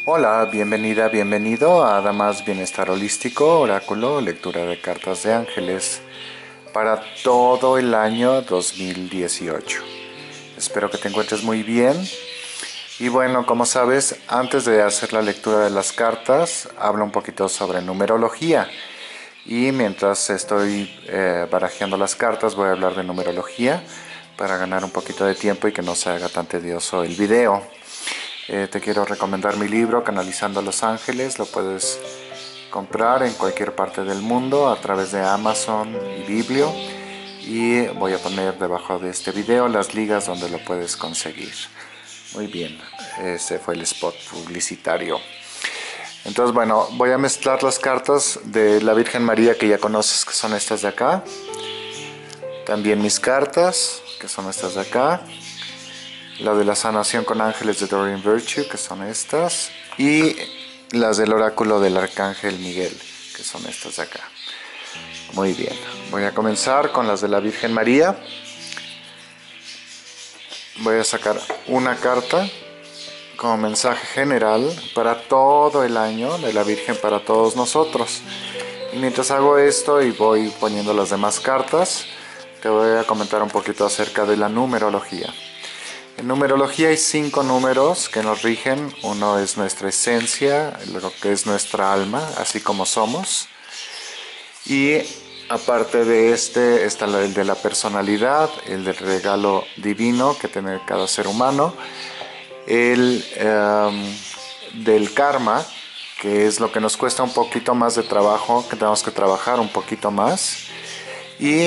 Hola, bienvenida, bienvenido a Damas Bienestar Holístico, Oráculo, lectura de cartas de ángeles para todo el año 2018. Espero que te encuentres muy bien. Y bueno, como sabes, antes de hacer la lectura de las cartas, hablo un poquito sobre numerología. Y mientras estoy barajeando las cartas, voy a hablar de numerología para ganar un poquito de tiempo y que no se haga tan tedioso el video. Te quiero recomendar mi libro Canalizando a los Ángeles. Lo puedes comprar en cualquier parte del mundo a través de Amazon y Biblio. Y voy a poner debajo de este video las ligas donde lo puedes conseguir. Muy bien, ese fue el spot publicitario. Entonces, bueno, voy a mezclar las cartas de la Virgen María que ya conoces, que son estas de acá. También mis cartas, que son estas de acá. La de la sanación con ángeles de Doreen Virtue, que son estas. Y las del oráculo del arcángel Miguel, que son estas de acá. Muy bien, voy a comenzar con las de la Virgen María. Voy a sacar una carta como mensaje general para todo el año de la Virgen para todos nosotros. Y mientras hago esto y voy poniendo las demás cartas, te voy a comentar un poquito acerca de la numerología. En numerología hay 5 números que nos rigen. Uno es nuestra esencia, lo que es nuestra alma, así como somos. Y aparte de este está el de la personalidad, el del regalo divino que tiene cada ser humano, el del karma, que es lo que nos cuesta un poquito más de trabajo, que tenemos que trabajar un poquito más, y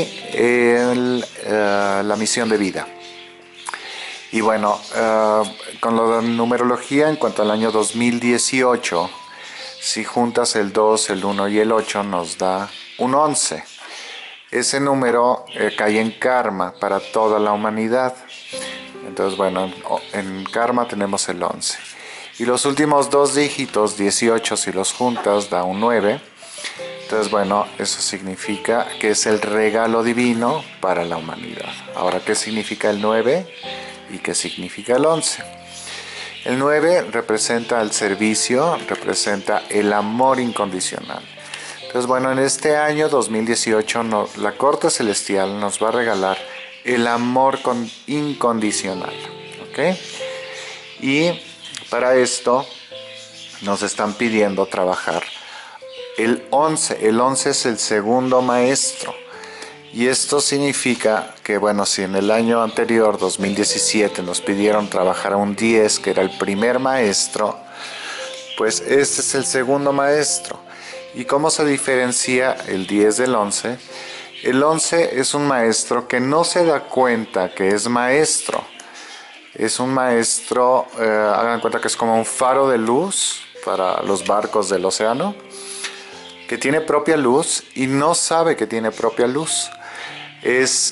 la misión de vida. Y bueno, con la numerología en cuanto al año 2018, si juntas el 2, el 1 y el 8 nos da un 11. Ese número cae en karma para toda la humanidad. Entonces, bueno, en karma tenemos el 11. Y los últimos dos dígitos, 18, si los juntas, da un 9. Entonces, bueno, eso significa que es el regalo divino para la humanidad. Ahora, ¿qué significa el 9 y qué significa el 11? El 9 representa el servicio, representa el amor incondicional. Entonces, bueno, en este año 2018 la corte celestial nos va a regalar el amor incondicional, ¿ok? Y para esto nos están pidiendo trabajar el 11. El 11 es el segundo maestro. Y esto significa que, bueno, si en el año anterior, 2017, nos pidieron trabajar a un 10, que era el primer maestro, pues este es el segundo maestro. ¿Y cómo se diferencia el 10 del 11? El 11 es un maestro que no se da cuenta que es maestro. Es un maestro, hagan cuenta que es como un faro de luz para los barcos del océano, que tiene propia luz y no sabe que tiene propia luz. Es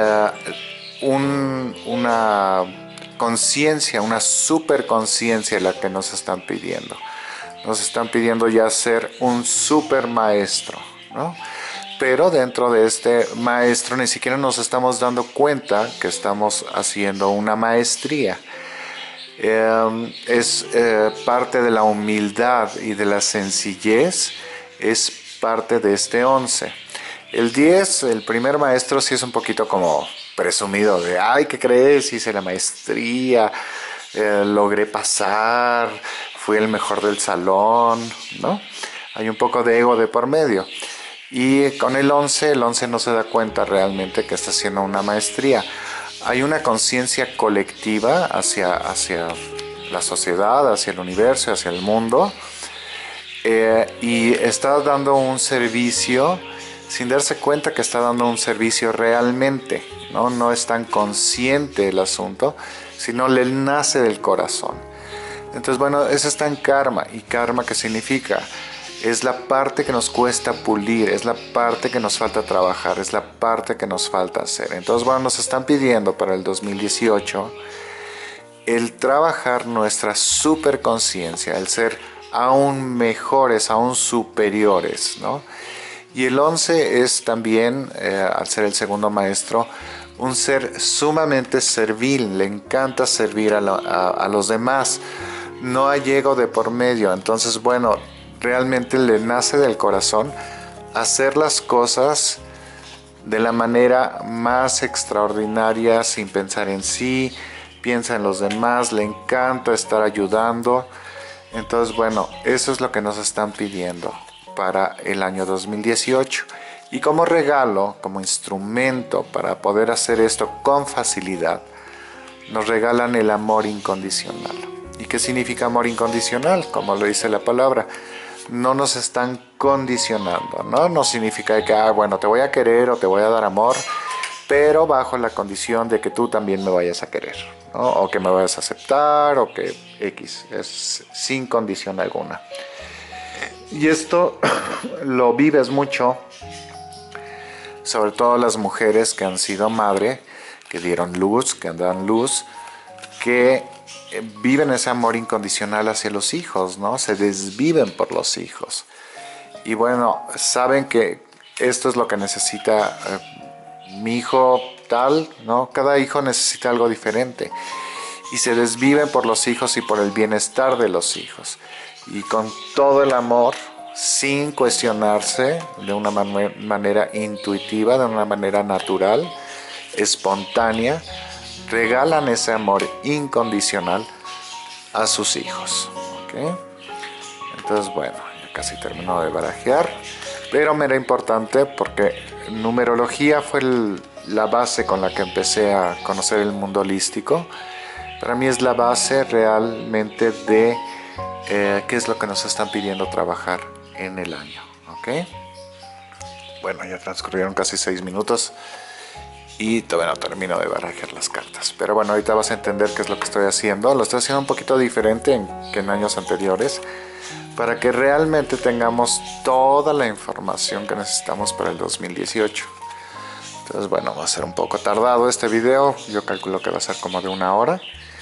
una conciencia, una superconciencia la que nos están pidiendo. Nos están pidiendo ya ser un super maestro, ¿no? Pero dentro de este maestro ni siquiera nos estamos dando cuenta que estamos haciendo una maestría. Es parte de la humildad y de la sencillez, es parte de este 11. El 10, el primer maestro, sí es un poquito como presumido de, ay, ¿qué crees? Hice la maestría, logré pasar, fui el mejor del salón, ¿no? Hay un poco de ego de por medio. Y con el 11 no se da cuenta realmente que está haciendo una maestría. Hay una conciencia colectiva hacia la sociedad, hacia el universo, hacia el mundo, y está dando un servicio sin darse cuenta que está dando un servicio realmente, ¿no? No es tan consciente el asunto, sino le nace del corazón. Entonces, bueno, eso está en karma. ¿Y karma qué significa? Es la parte que nos cuesta pulir, es la parte que nos falta trabajar, es la parte que nos falta hacer. Entonces, bueno, nos están pidiendo para el 2018 el trabajar nuestra superconciencia, el ser aún mejores, aún superiores, ¿no? Y el 11 es también, al ser el segundo maestro, un ser sumamente servil, le encanta servir a los demás. no hay ego de por medio. Entonces, bueno, realmente le nace del corazón hacer las cosas de la manera más extraordinaria, sin pensar en sí, piensa en los demás, le encanta estar ayudando. Entonces, bueno, eso es lo que nos están pidiendo para el año 2018. Y como regalo, como instrumento para poder hacer esto con facilidad, nos regalan el amor incondicional. ¿Y qué significa amor incondicional? Como lo dice la palabra, no nos están condicionando, ¿no? No significa que, bueno, te voy a querer o te voy a dar amor, pero bajo la condición de que tú también me vayas a querer, ¿no? O que me vayas a aceptar, o que X, es sin condición alguna. Y esto lo vives mucho, sobre todo las mujeres que han sido madre, que dieron luz, que dan luz, que viven ese amor incondicional hacia los hijos, ¿no? Se desviven por los hijos. Y bueno, saben que esto es lo que necesita mi hijo tal, ¿no? Cada hijo necesita algo diferente. Y se desviven por los hijos y por el bienestar de los hijos. Y con todo el amor, sin cuestionarse, de una manera intuitiva, de una manera natural, espontánea, regalan ese amor incondicional a sus hijos. ¿Okay? Entonces, bueno, ya casi terminó de barajear, pero me era importante porque numerología fue la base con la que empecé a conocer el mundo holístico. Para mí es la base realmente de qué es lo que nos están pidiendo trabajar en el año. ¿Okay? Bueno, ya transcurrieron casi 6 minutos. Y todavía no termino de barajar las cartas. Pero bueno, ahorita vas a entender qué es lo que estoy haciendo. Lo estoy haciendo un poquito diferente que en años anteriores, para que realmente tengamos toda la información que necesitamos para el 2018. Entonces, bueno, va a ser un poco tardado este video. Yo calculo que va a ser como de 1 hora.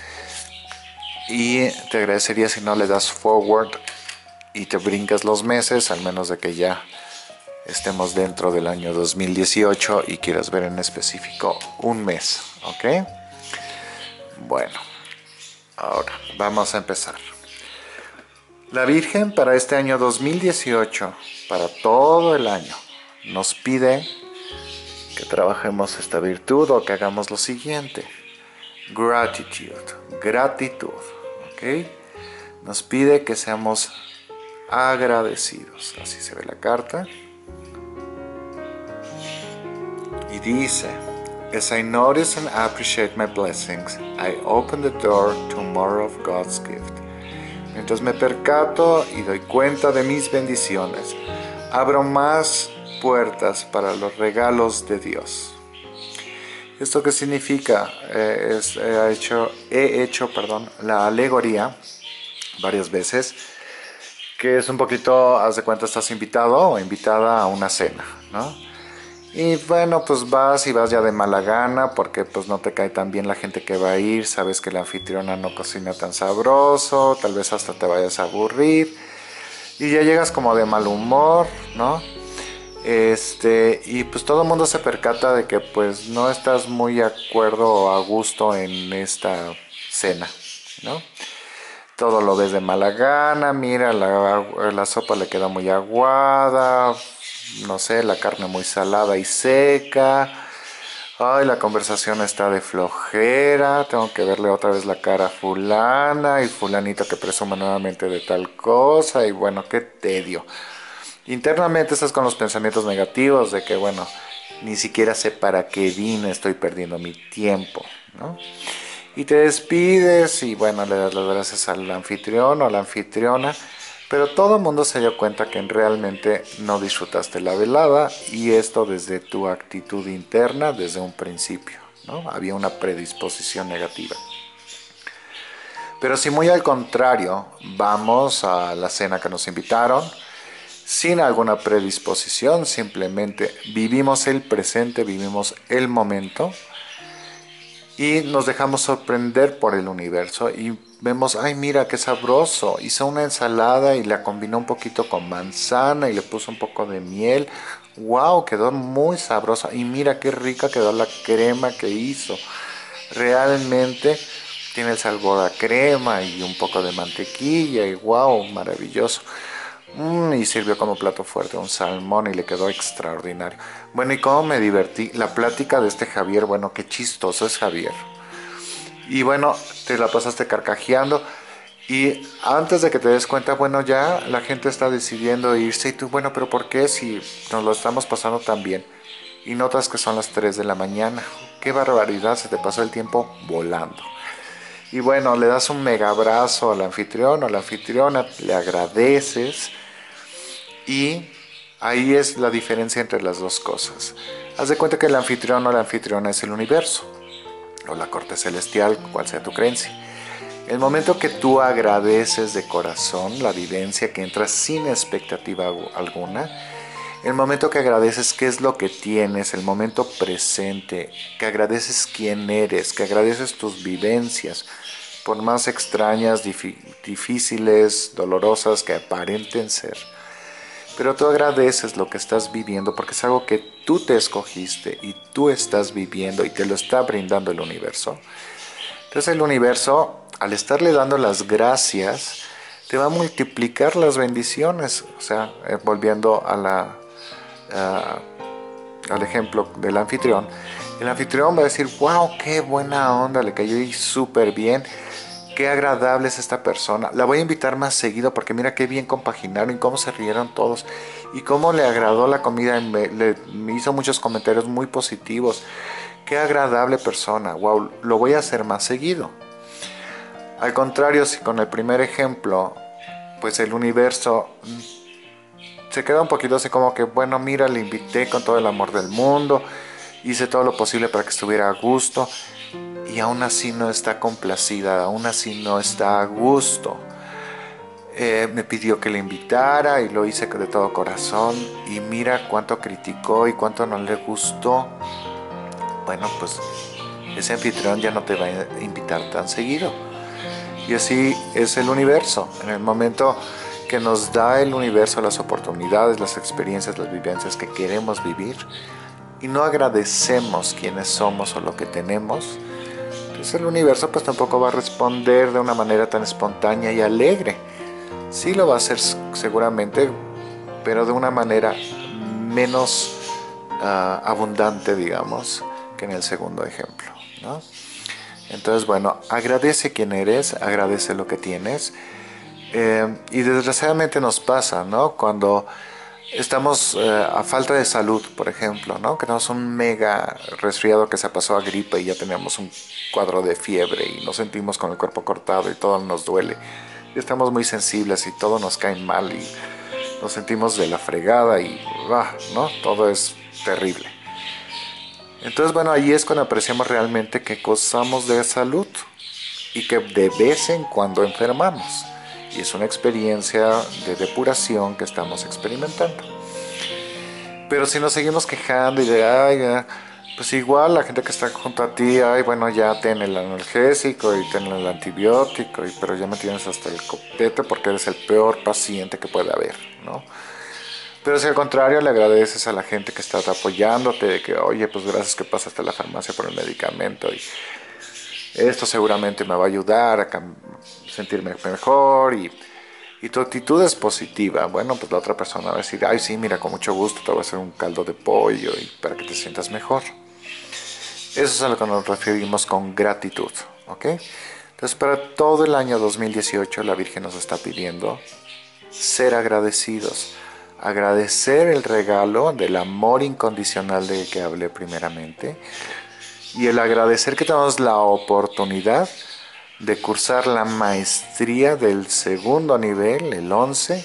Y te agradecería si no le das forward y te brincas los meses, al menos de que ya estemos dentro del año 2018 y quieras ver en específico un mes, ¿ok? Bueno, ahora vamos a empezar. La Virgen para este año 2018, para todo el año, nos pide que trabajemos esta virtud o que hagamos lo siguiente. Gratitud, ¿ok? Nos pide que seamos agradecidos. Así se ve la carta. Y dice, as I notice and appreciate my blessings, I open the door to more of God's gift. Mientras me percato y doy cuenta de mis bendiciones, abro más puertas para los regalos de Dios. ¿Esto qué significa? He hecho la alegoría varias veces, que es un poquito, haz de cuenta, estás invitado o invitada a una cena, ¿no? Y bueno, pues vas ya de mala gana porque pues no te cae tan bien la gente que va a ir, sabes que la anfitriona no cocina tan sabroso, tal vez hasta te vayas a aburrir y ya llegas como de mal humor, ¿no? Y pues todo el mundo se percata de que pues no estás muy de acuerdo o a gusto en esta cena, ¿no? Todo lo ves de mala gana, mira, la sopa le queda muy aguada, no sé, la carne muy salada y seca. Ay, la conversación está de flojera. Tengo que verle otra vez la cara a fulana y fulanito que presume nuevamente de tal cosa. Y bueno, qué tedio. Internamente estás con los pensamientos negativos de que, bueno, ni siquiera sé para qué vine, estoy perdiendo mi tiempo, ¿no? Y te despides y bueno, le das las gracias al anfitrión o a la anfitriona. Pero todo el mundo se dio cuenta que realmente no disfrutaste la velada y esto desde tu actitud interna desde un principio, ¿no? Había una predisposición negativa. Pero si muy al contrario, vamos a la cena que nos invitaron, sin alguna predisposición, simplemente vivimos el presente, vivimos el momento y nos dejamos sorprender por el universo y vemos, ay mira qué sabroso, hizo una ensalada y la combinó un poquito con manzana y le puso un poco de miel, wow, quedó muy sabrosa y mira qué rica quedó la crema que hizo. Realmente Tiene el sabor a crema y un poco de mantequilla y wow, maravilloso. Y sirvió como plato fuerte un salmón y le quedó extraordinario. Bueno, y cómo me divertí. La plática de este Javier, bueno, qué chistoso es Javier. Y bueno, te la pasaste carcajeando. Y antes de que te des cuenta, bueno, ya la gente está decidiendo irse. Y tú, bueno, pero ¿por qué si nos lo estamos pasando tan bien? Y notas que son las 3 de la mañana. Qué barbaridad, se te pasó el tiempo volando. Y bueno, le das un mega abrazo al anfitrión o a la anfitriona, le agradeces y ahí es la diferencia entre las dos cosas. Haz de cuenta que el anfitrión o la anfitriona es el universo o la corte celestial, cual sea tu creencia. El momento que tú agradeces de corazón la vivencia, que entras sin expectativa alguna, el momento que agradeces qué es lo que tienes, el momento presente, que agradeces quién eres, que agradeces tus vivencias, por más extrañas, difíciles, dolorosas que aparenten ser. Pero tú agradeces lo que estás viviendo porque es algo que tú te escogiste y tú estás viviendo y te lo está brindando el universo. Entonces el universo, al estarle dando las gracias, te va a multiplicar las bendiciones. O sea, volviendo a- al ejemplo del anfitrión, el anfitrión va a decir, wow, qué buena onda, le cayó y súper bien. Qué agradable es esta persona. La voy a invitar más seguido porque mira qué bien compaginaron y cómo se rieron todos. Y cómo le agradó la comida. Me hizo muchos comentarios muy positivos. Qué agradable persona. Wow, lo voy a hacer más seguido. Al contrario, si con el primer ejemplo, pues el universo se queda un poquito así como que, bueno, mira, le invité con todo el amor del mundo. Hice todo lo posible para que estuviera a gusto. Y aún así no está complacida, aún así no está a gusto. Me pidió que le invitara y lo hice de todo corazón y mira cuánto criticó y cuánto no le gustó. Bueno, pues ese anfitrión ya no te va a invitar tan seguido. Y así es el universo. En el momento que nos da el universo las oportunidades, las experiencias, las vivencias que queremos vivir y no agradecemos quiénes somos o lo que tenemos, entonces el universo pues tampoco va a responder de una manera tan espontánea y alegre. Sí lo va a hacer seguramente, pero de una manera menos abundante, digamos, que en el segundo ejemplo, ¿no? Entonces, bueno, agradece quién eres, agradece lo que tienes. Y desgraciadamente nos pasa, ¿no? Cuando estamos a falta de salud, por ejemplo, ¿no? Que tenemos un mega resfriado que se pasó a gripe y ya teníamos un cuadro de fiebre y nos sentimos con el cuerpo cortado y todo nos duele. Y estamos muy sensibles y todo nos cae mal y nos sentimos de la fregada y, ¿no? Todo es terrible. Entonces, bueno, ahí es cuando apreciamos realmente que gozamos de salud y que de vez en cuando enfermamos. Y es una experiencia de depuración que estamos experimentando. Pero si nos seguimos quejando y de, ay, pues igual la gente que está junto a ti, ay, bueno, ya ten el analgésico y ten el antibiótico, pero ya me tienes hasta el copete porque eres el peor paciente que puede haber, ¿no? Pero si al contrario le agradeces a la gente que está apoyándote, de que, oye, pues gracias que pasaste a la farmacia por el medicamento y esto seguramente me va a ayudar a sentirme mejor y tu actitud es positiva. Bueno, pues la otra persona va a decir, ay, sí, mira, con mucho gusto te voy a hacer un caldo de pollo y para que te sientas mejor. Eso es a lo que nos referimos con gratitud, ¿ok? Entonces, para todo el año 2018, la Virgen nos está pidiendo ser agradecidos. Agradecer el regalo del amor incondicional del que hablé primeramente y el agradecer que tenemos la oportunidad de cursar la maestría del segundo nivel, el 11,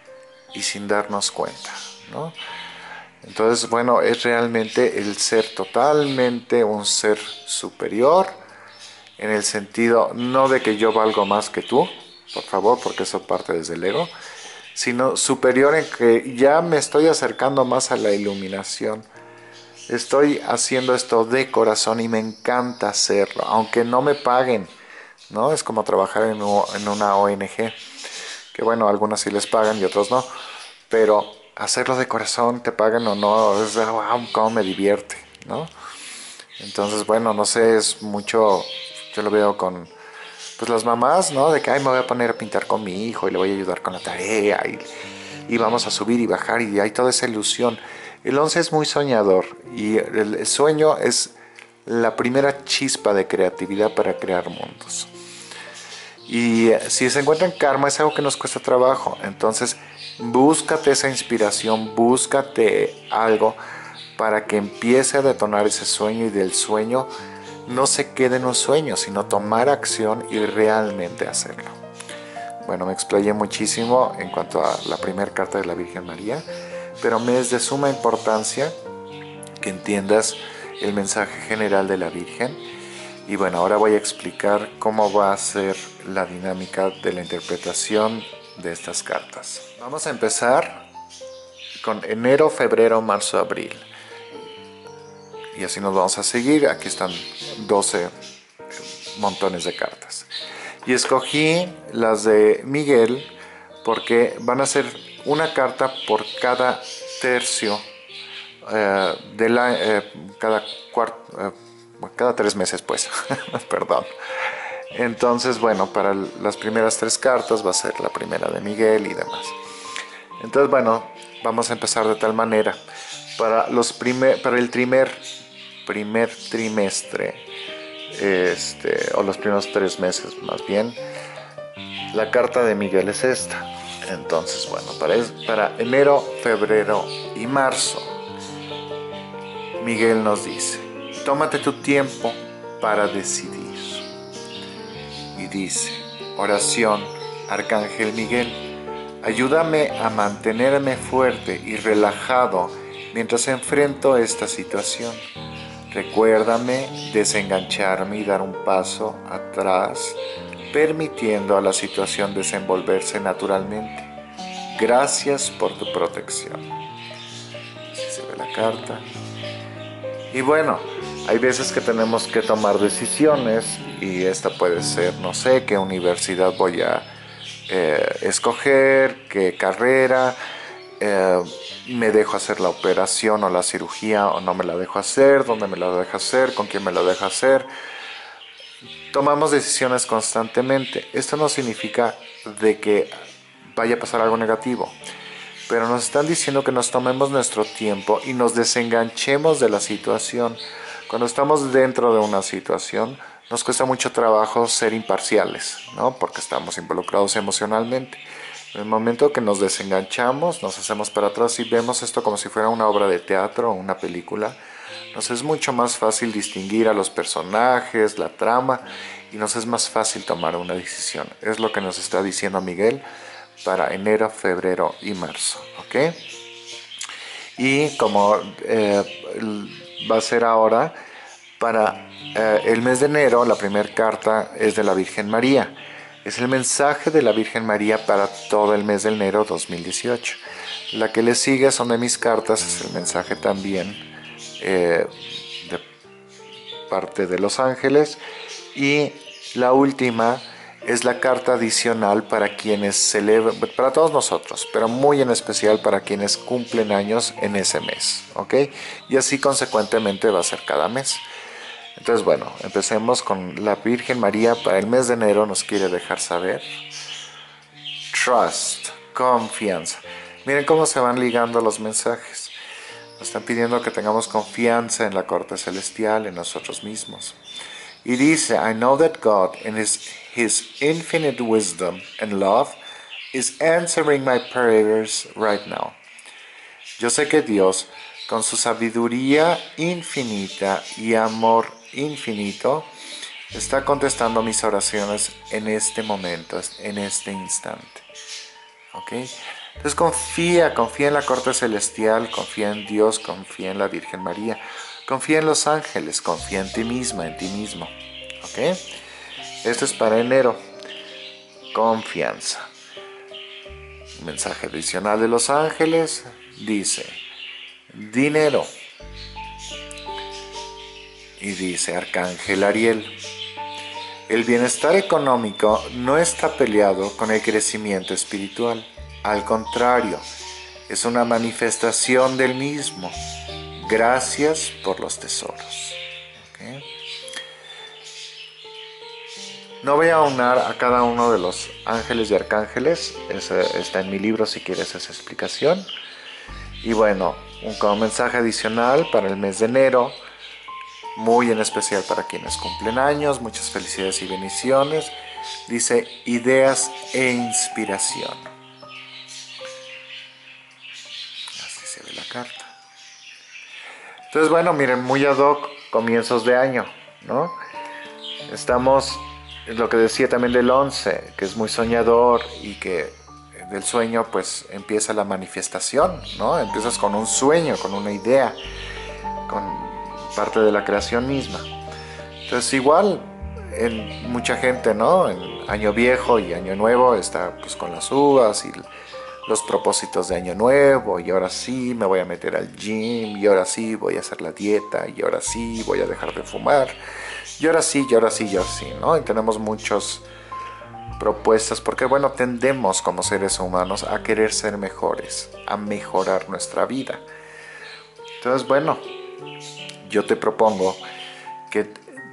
y sin darnos cuenta, ¿no? Entonces, bueno, es realmente el ser totalmente un ser superior, en el sentido no de que yo valgo más que tú, por favor, porque eso parte desde el ego, sino superior en que ya me estoy acercando más a la iluminación. Estoy haciendo esto de corazón y me encanta hacerlo, aunque no me paguen, ¿no? Es como trabajar en una ONG, que bueno, algunas sí les pagan y otros no, pero hacerlo de corazón, te pagan o no, es wow, cómo me divierte, ¿no? Entonces, bueno, no sé, es mucho, yo lo veo con pues las mamás, ¿no? De que, ay, me voy a poner a pintar con mi hijo y le voy a ayudar con la tarea y vamos a subir y bajar y hay toda esa ilusión. El 11 es muy soñador y el sueño es la primera chispa de creatividad para crear mundos. Y si se encuentra en karma es algo que nos cuesta trabajo. Entonces búscate esa inspiración, búscate algo para que empiece a detonar ese sueño y del sueño no se quede en un sueño, sino tomar acción y realmente hacerlo. Bueno, me explayé muchísimo en cuanto a la primera carta de la Virgen María, pero me es de suma importancia que entiendas el mensaje general de la Virgen. Y bueno, ahora voy a explicar cómo va a ser la dinámica de la interpretación de estas cartas. Vamos a empezar con enero, febrero, marzo, abril. Y así nos vamos a seguir. Aquí están 12 montones de cartas. Y escogí las de Miguel porque van a ser una carta por cada tercio de la cada 3 meses, pues. Perdón. Entonces, bueno, para las primeras 3 cartas va a ser la primera de Miguel y demás. Entonces, bueno, vamos a empezar de tal manera. Para el primer trimestre, o los primeros 3 meses más bien, la carta de Miguel es esta. Entonces, bueno, para enero, febrero y marzo, Miguel nos dice: tómate tu tiempo para decidir. Y dice: oración, Arcángel Miguel, ayúdame a mantenerme fuerte y relajado mientras enfrento esta situación. Recuérdame desengancharme y dar un paso atrás, permitiendo a la situación desenvolverse naturalmente. Gracias por tu protección. Así se ve la carta. Y bueno, hay veces que tenemos que tomar decisiones y esta puede ser, no sé, qué universidad voy a escoger, qué carrera, me dejo hacer la operación o la cirugía o no me la dejo hacer, dónde me la dejo hacer, con quién me la dejo hacer. Tomamos decisiones constantemente. Esto no significa de que vaya a pasar algo negativo, pero nos están diciendo que nos tomemos nuestro tiempo y nos desenganchemos de la situación. Cuando estamos dentro de una situación, nos cuesta mucho trabajo ser imparciales, ¿no? Porque estamos involucrados emocionalmente. En el momento que nos desenganchamos, nos hacemos para atrás y vemos esto como si fuera una obra de teatro o una película, nos es mucho más fácil distinguir a los personajes, la trama, y nos es más fácil tomar una decisión. Es lo que nos está diciendo Miguel para enero, febrero y marzo, ¿ok? Y como va a ser ahora, para el mes de enero, la primera carta es de la Virgen María. Es el mensaje de la Virgen María para todo el mes de enero 2018. La que le sigue son de mis cartas, es el mensaje también de parte de los ángeles. Y la última es la carta adicional para quienes celebran, para todos nosotros, pero muy en especial para quienes cumplen años en ese mes, ¿ok? Y así consecuentemente va a ser cada mes. Entonces, bueno, empecemos con la Virgen María para el mes de enero. Nos quiere dejar saber: trust, confianza. Miren cómo se van ligando los mensajes. Nos están pidiendo que tengamos confianza en la corte celestial, en nosotros mismos. Y dice: I know that God in his infinite wisdom and love is answering my prayers right now. Yo sé que Dios, con su sabiduría infinita y amor infinito, está contestando mis oraciones en este momento, en este instante. ¿Ok? Entonces confía en la corte celestial, confía en Dios, confía en la Virgen María, confía en los ángeles, confía en ti misma, en ti mismo. ¿Ok? Esto es para enero. Confianza. Un mensaje adicional de los ángeles dice: dinero. Y dice Arcángel Ariel: el bienestar económico no está peleado con el crecimiento espiritual. Al contrario, es una manifestación del mismo. Gracias por los tesoros. ¿Okay? No voy a aunar a cada uno de los ángeles y arcángeles, está en mi libro si quieres esa explicación. Y bueno, como mensaje adicional para el mes de enero, muy en especial para quienes cumplen años, muchas felicidades y bendiciones. Dice ideas e inspiración. Así se ve la carta. Entonces bueno, miren, muy ad hoc, comienzos de año, ¿no? Estamos, lo que decía también del 11, que es muy soñador y que del sueño pues empieza la manifestación, ¿no? Empiezas con un sueño, con una idea, con parte de la creación misma. Entonces igual en mucha gente, ¿no? En año viejo y año nuevo está pues con las uvas y los propósitos de año nuevo, y ahora sí me voy a meter al gym, y ahora sí voy a hacer la dieta, y ahora sí voy a dejar de fumar, y ahora sí, y ahora sí, y ahora sí, ¿no? Y tenemos muchas propuestas porque bueno, tendemos como seres humanos a querer ser mejores, a mejorar nuestra vida. Entonces bueno, yo te propongo que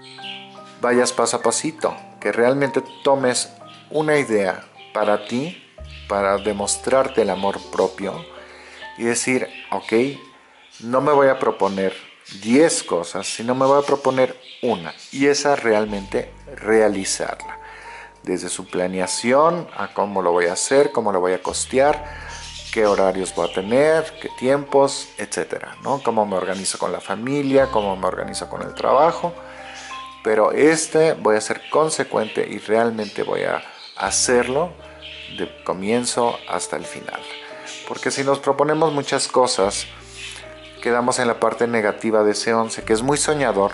vayas paso a pasito, que realmente tomes una idea para ti, para demostrarte el amor propio y decir, ok, no me voy a proponer 10 cosas, sino me voy a proponer una, y esa realmente realizarla. Desde su planeación a cómo lo voy a hacer, cómo lo voy a costear, qué horarios voy a tener, qué tiempos, etcétera, ¿no? Cómo me organizo con la familia, cómo me organizo con el trabajo. Pero voy a ser consecuente y realmente voy a hacerlo de comienzo hasta el final. Porque si nos proponemos muchas cosas, quedamos en la parte negativa de ese 11, que es muy soñador,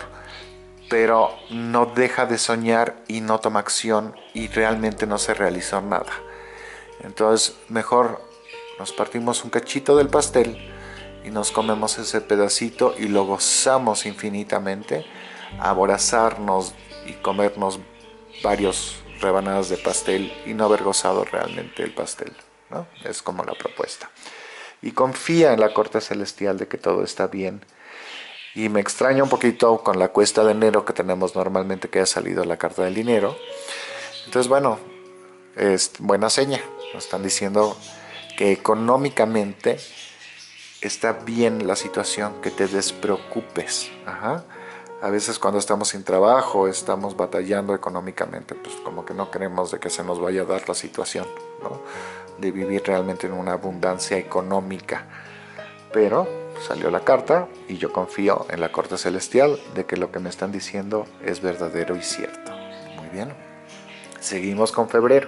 pero no deja de soñar y no toma acción y realmente no se realizó nada. Entonces mejor nos partimos un cachito del pastel y nos comemos ese pedacito y lo gozamos infinitamente, abrazarnos y comernos varios rebanadas de pastel y no haber gozado realmente el pastel, ¿no? Es como la propuesta. Y confía en la corte celestial de que todo está bien. Y me extraña un poquito con la cuesta de enero que tenemos normalmente, que ha salido la carta del dinero. Entonces bueno, es buena seña. Nos están diciendo que económicamente está bien la situación, que te despreocupes. Ajá. A veces cuando estamos sin trabajo, estamos batallando económicamente, pues como que no queremos de que se nos vaya a dar la situación, ¿no? De vivir realmente en una abundancia económica. Pero salió la carta y yo confío en la corte celestial de que lo que me están diciendo es verdadero y cierto. Muy bien. Seguimos con febrero.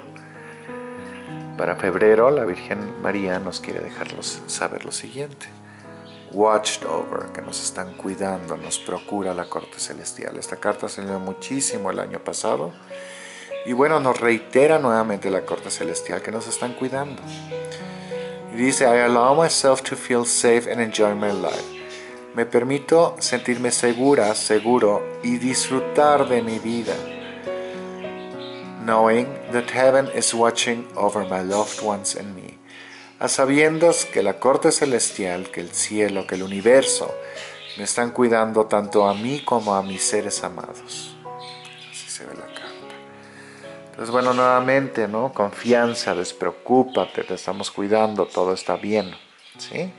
Para febrero, la Virgen María nos quiere dejarlos saber lo siguiente. Watched over, que nos están cuidando, nos procura la corte celestial. Esta carta salió muchísimo el año pasado y bueno, nos reitera nuevamente la corte celestial que nos están cuidando. Y dice, I allow myself to feel safe and enjoy my life. Me permito sentirme segura, seguro y disfrutar de mi vida, knowing that heaven is watching over my loved ones and me. A sabiendas que la corte celestial, que el cielo, que el universo me están cuidando tanto a mí como a mis seres amados. Así se ve la carta. Entonces bueno, nuevamente, ¿no? Confianza, despreocúpate, te estamos cuidando, todo está bien, ¿sí?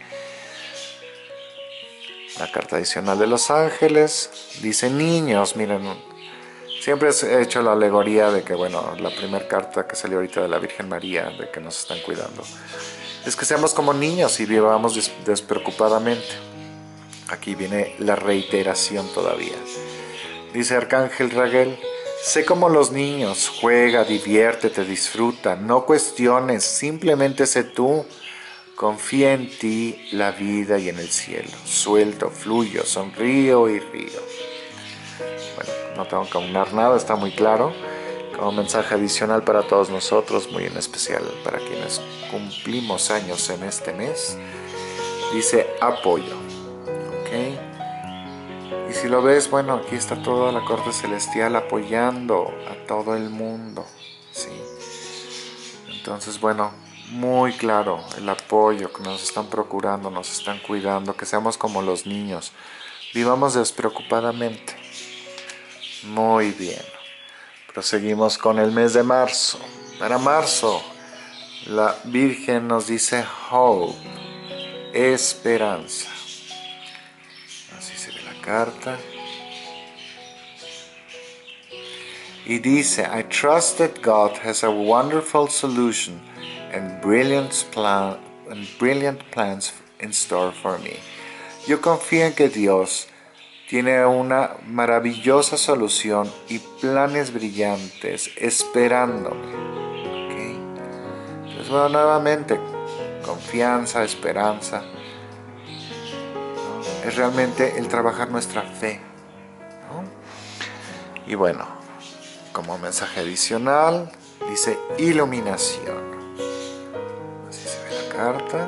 La carta adicional de los ángeles dice niños, miren, siempre he hecho la alegoría de que, bueno, la primera carta que salió ahorita de la Virgen María, de que nos están cuidando, es que seamos como niños y vivamos despreocupadamente. Aquí viene la reiteración todavía. Dice Arcángel Raguel, sé como los niños, juega, diviértete, disfruta, no cuestiones, simplemente sé tú. Confía en ti, la vida y en el cielo. Suelto, fluyo, sonrío y río. Bueno, no tengo que aunar nada, está muy claro. Como mensaje adicional para todos nosotros, muy en especial para quienes cumplimos años en este mes, dice apoyo. ¿Ok? Y si lo ves, bueno, aquí está toda la corte celestial apoyando a todo el mundo. ¿Sí? Entonces, bueno, muy claro el apoyo que nos están procurando, nos están cuidando, que seamos como los niños, vivamos despreocupadamente. Muy bien. Proseguimos con el mes de marzo. Para marzo, la Virgen nos dice hope, esperanza. Así se ve la carta. Y dice, I trust that God has a wonderful solution and brilliant plans in store for me. Yo confío en que Dios tiene una maravillosa solución y planes brillantes esperándome. ¿Okay? Entonces, bueno, nuevamente, confianza, esperanza, ¿no? Es realmente el trabajar nuestra fe, ¿no? Y bueno, como mensaje adicional, dice iluminación. Así se ve la carta.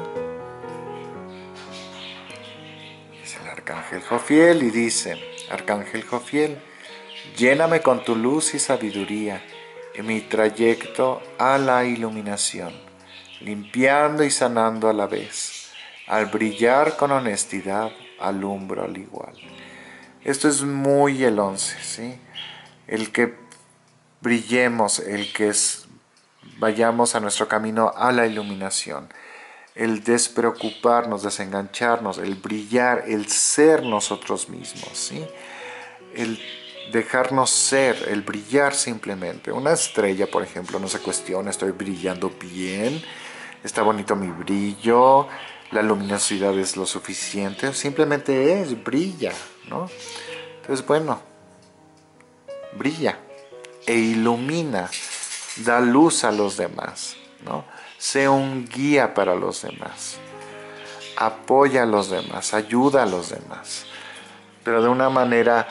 Es el Arcángel Jofiel y dice, Arcángel Jofiel, lléname con tu luz y sabiduría en mi trayecto a la iluminación, limpiando y sanando a la vez. Al brillar con honestidad, alumbro al igual. Esto es muy el 11, ¿sí? El que brillemos, vayamos a nuestro camino a la iluminación. El despreocuparnos, desengancharnos, el brillar, el ser nosotros mismos, ¿sí? El dejarnos ser, el brillar simplemente. Una estrella, por ejemplo, no se cuestiona, estoy brillando bien, está bonito mi brillo, la luminosidad es lo suficiente, simplemente brilla, ¿no? Entonces, bueno, brilla e ilumina, da luz a los demás, ¿no? Sé un guía para los demás, apoya a los demás, ayuda a los demás, pero de una manera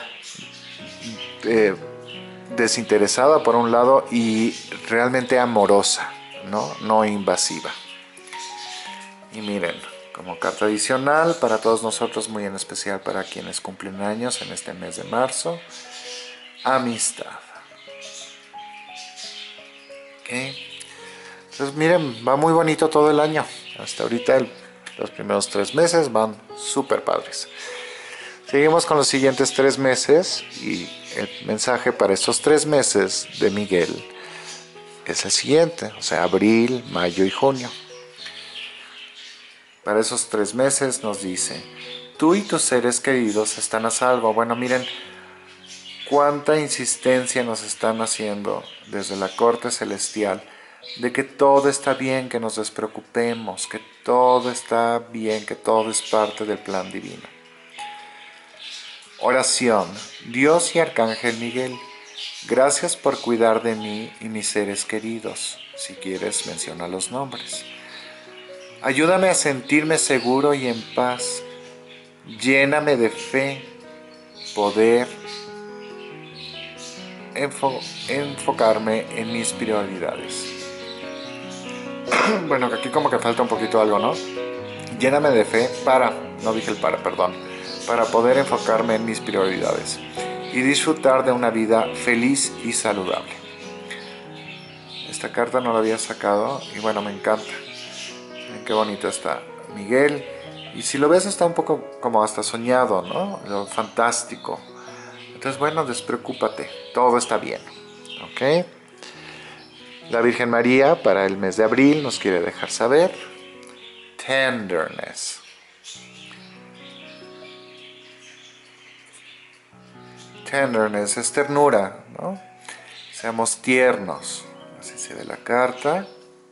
desinteresada por un lado y realmente amorosa, no invasiva. Y miren, como carta adicional para todos nosotros, muy en especial para quienes cumplen años en este mes de marzo, amistad. ¿Okay? Entonces miren, va muy bonito todo el año. Hasta ahorita los primeros 3 meses van súper padres. Seguimos con los siguientes 3 meses y el mensaje para estos 3 meses de Miguel es el siguiente, o sea, abril, mayo y junio. Para esos 3 meses nos dice, tú y tus seres queridos están a salvo. Bueno, miren cuánta insistencia nos están haciendo desde la corte celestial de que todo está bien, que nos despreocupemos, que todo está bien, que todo es parte del plan divino. Oración. Dios y Arcángel Miguel, gracias por cuidar de mí y mis seres queridos. Si quieres, menciona los nombres. Ayúdame a sentirme seguro y en paz. Lléname de fe, poder, enfocarme en mis prioridades. Bueno, aquí como que falta un poquito algo, ¿no? Lléname de fe para poder enfocarme en mis prioridades y disfrutar de una vida feliz y saludable. Esta carta no la había sacado y bueno, me encanta. Miren qué bonito está Miguel. Y si lo ves está un poco como hasta soñado, ¿no? Lo fantástico. Entonces, bueno, despreocúpate, todo está bien, ¿ok? La Virgen María para el mes de abril nos quiere dejar saber tenderness. Tenderness es ternura, ¿no? Seamos tiernos. Así se ve la carta.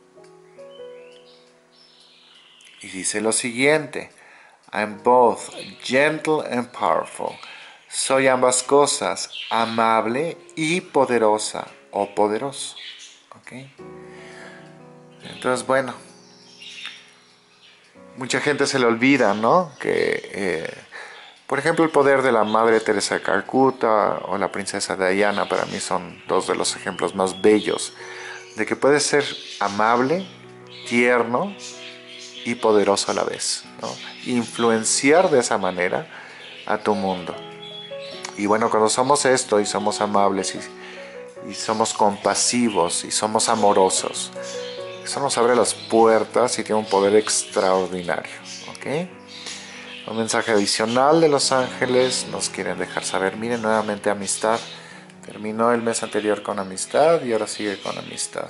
Y dice lo siguiente: I'm both gentle and powerful. Soy ambas cosas, amable y poderosa o poderoso. ¿Okay? Entonces, bueno, mucha gente se le olvida, ¿no? Que, por ejemplo, el poder de la Madre Teresa de Calcuta o la Princesa Diana para mí son 2 de los ejemplos más bellos de que puedes ser amable, tierno y poderoso a la vez, ¿no? Influenciar de esa manera a tu mundo. Y bueno, cuando somos esto y somos amables y somos compasivos y somos amorosos, eso nos abre las puertas y tiene un poder extraordinario, ¿ok? Un mensaje adicional de los ángeles nos quieren dejar saber, miren nuevamente amistad, Terminó el mes anterior con amistad y ahora sigue con amistad.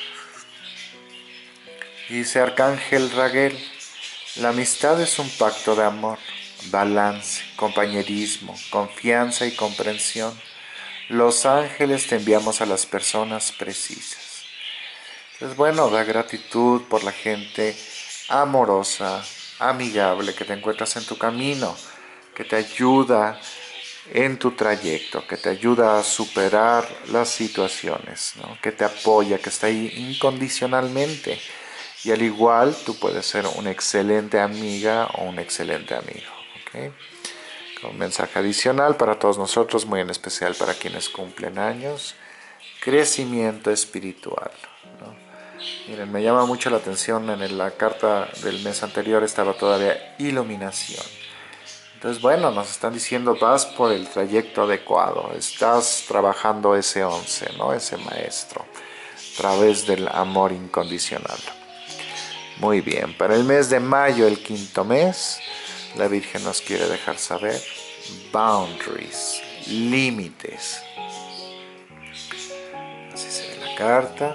Dice Arcángel Raguel, la amistad es un pacto de amor, balance, compañerismo, confianza y comprensión. Los ángeles te enviamos a las personas precisas. Entonces, bueno, da gratitud por la gente amorosa, amigable que te encuentras en tu camino, que te ayuda en tu trayecto, que te ayuda a superar las situaciones, ¿no? Que te apoya, que está ahí incondicionalmente. Y al igual, tú puedes ser una excelente amiga o un excelente amigo. ¿Okay? Con un mensaje adicional para todos nosotros, muy en especial para quienes cumplen años, crecimiento espiritual, ¿no? Miren, me llama mucho la atención, en la carta del mes anterior estaba todavía iluminación. Entonces, bueno, nos están diciendo, vas por el trayecto adecuado, estás trabajando ese 11, ¿no? Ese maestro, a través del amor incondicional. Muy bien, para el mes de mayo, el quinto mes, la Virgen nos quiere dejar saber boundaries, límites. Así se ve la carta.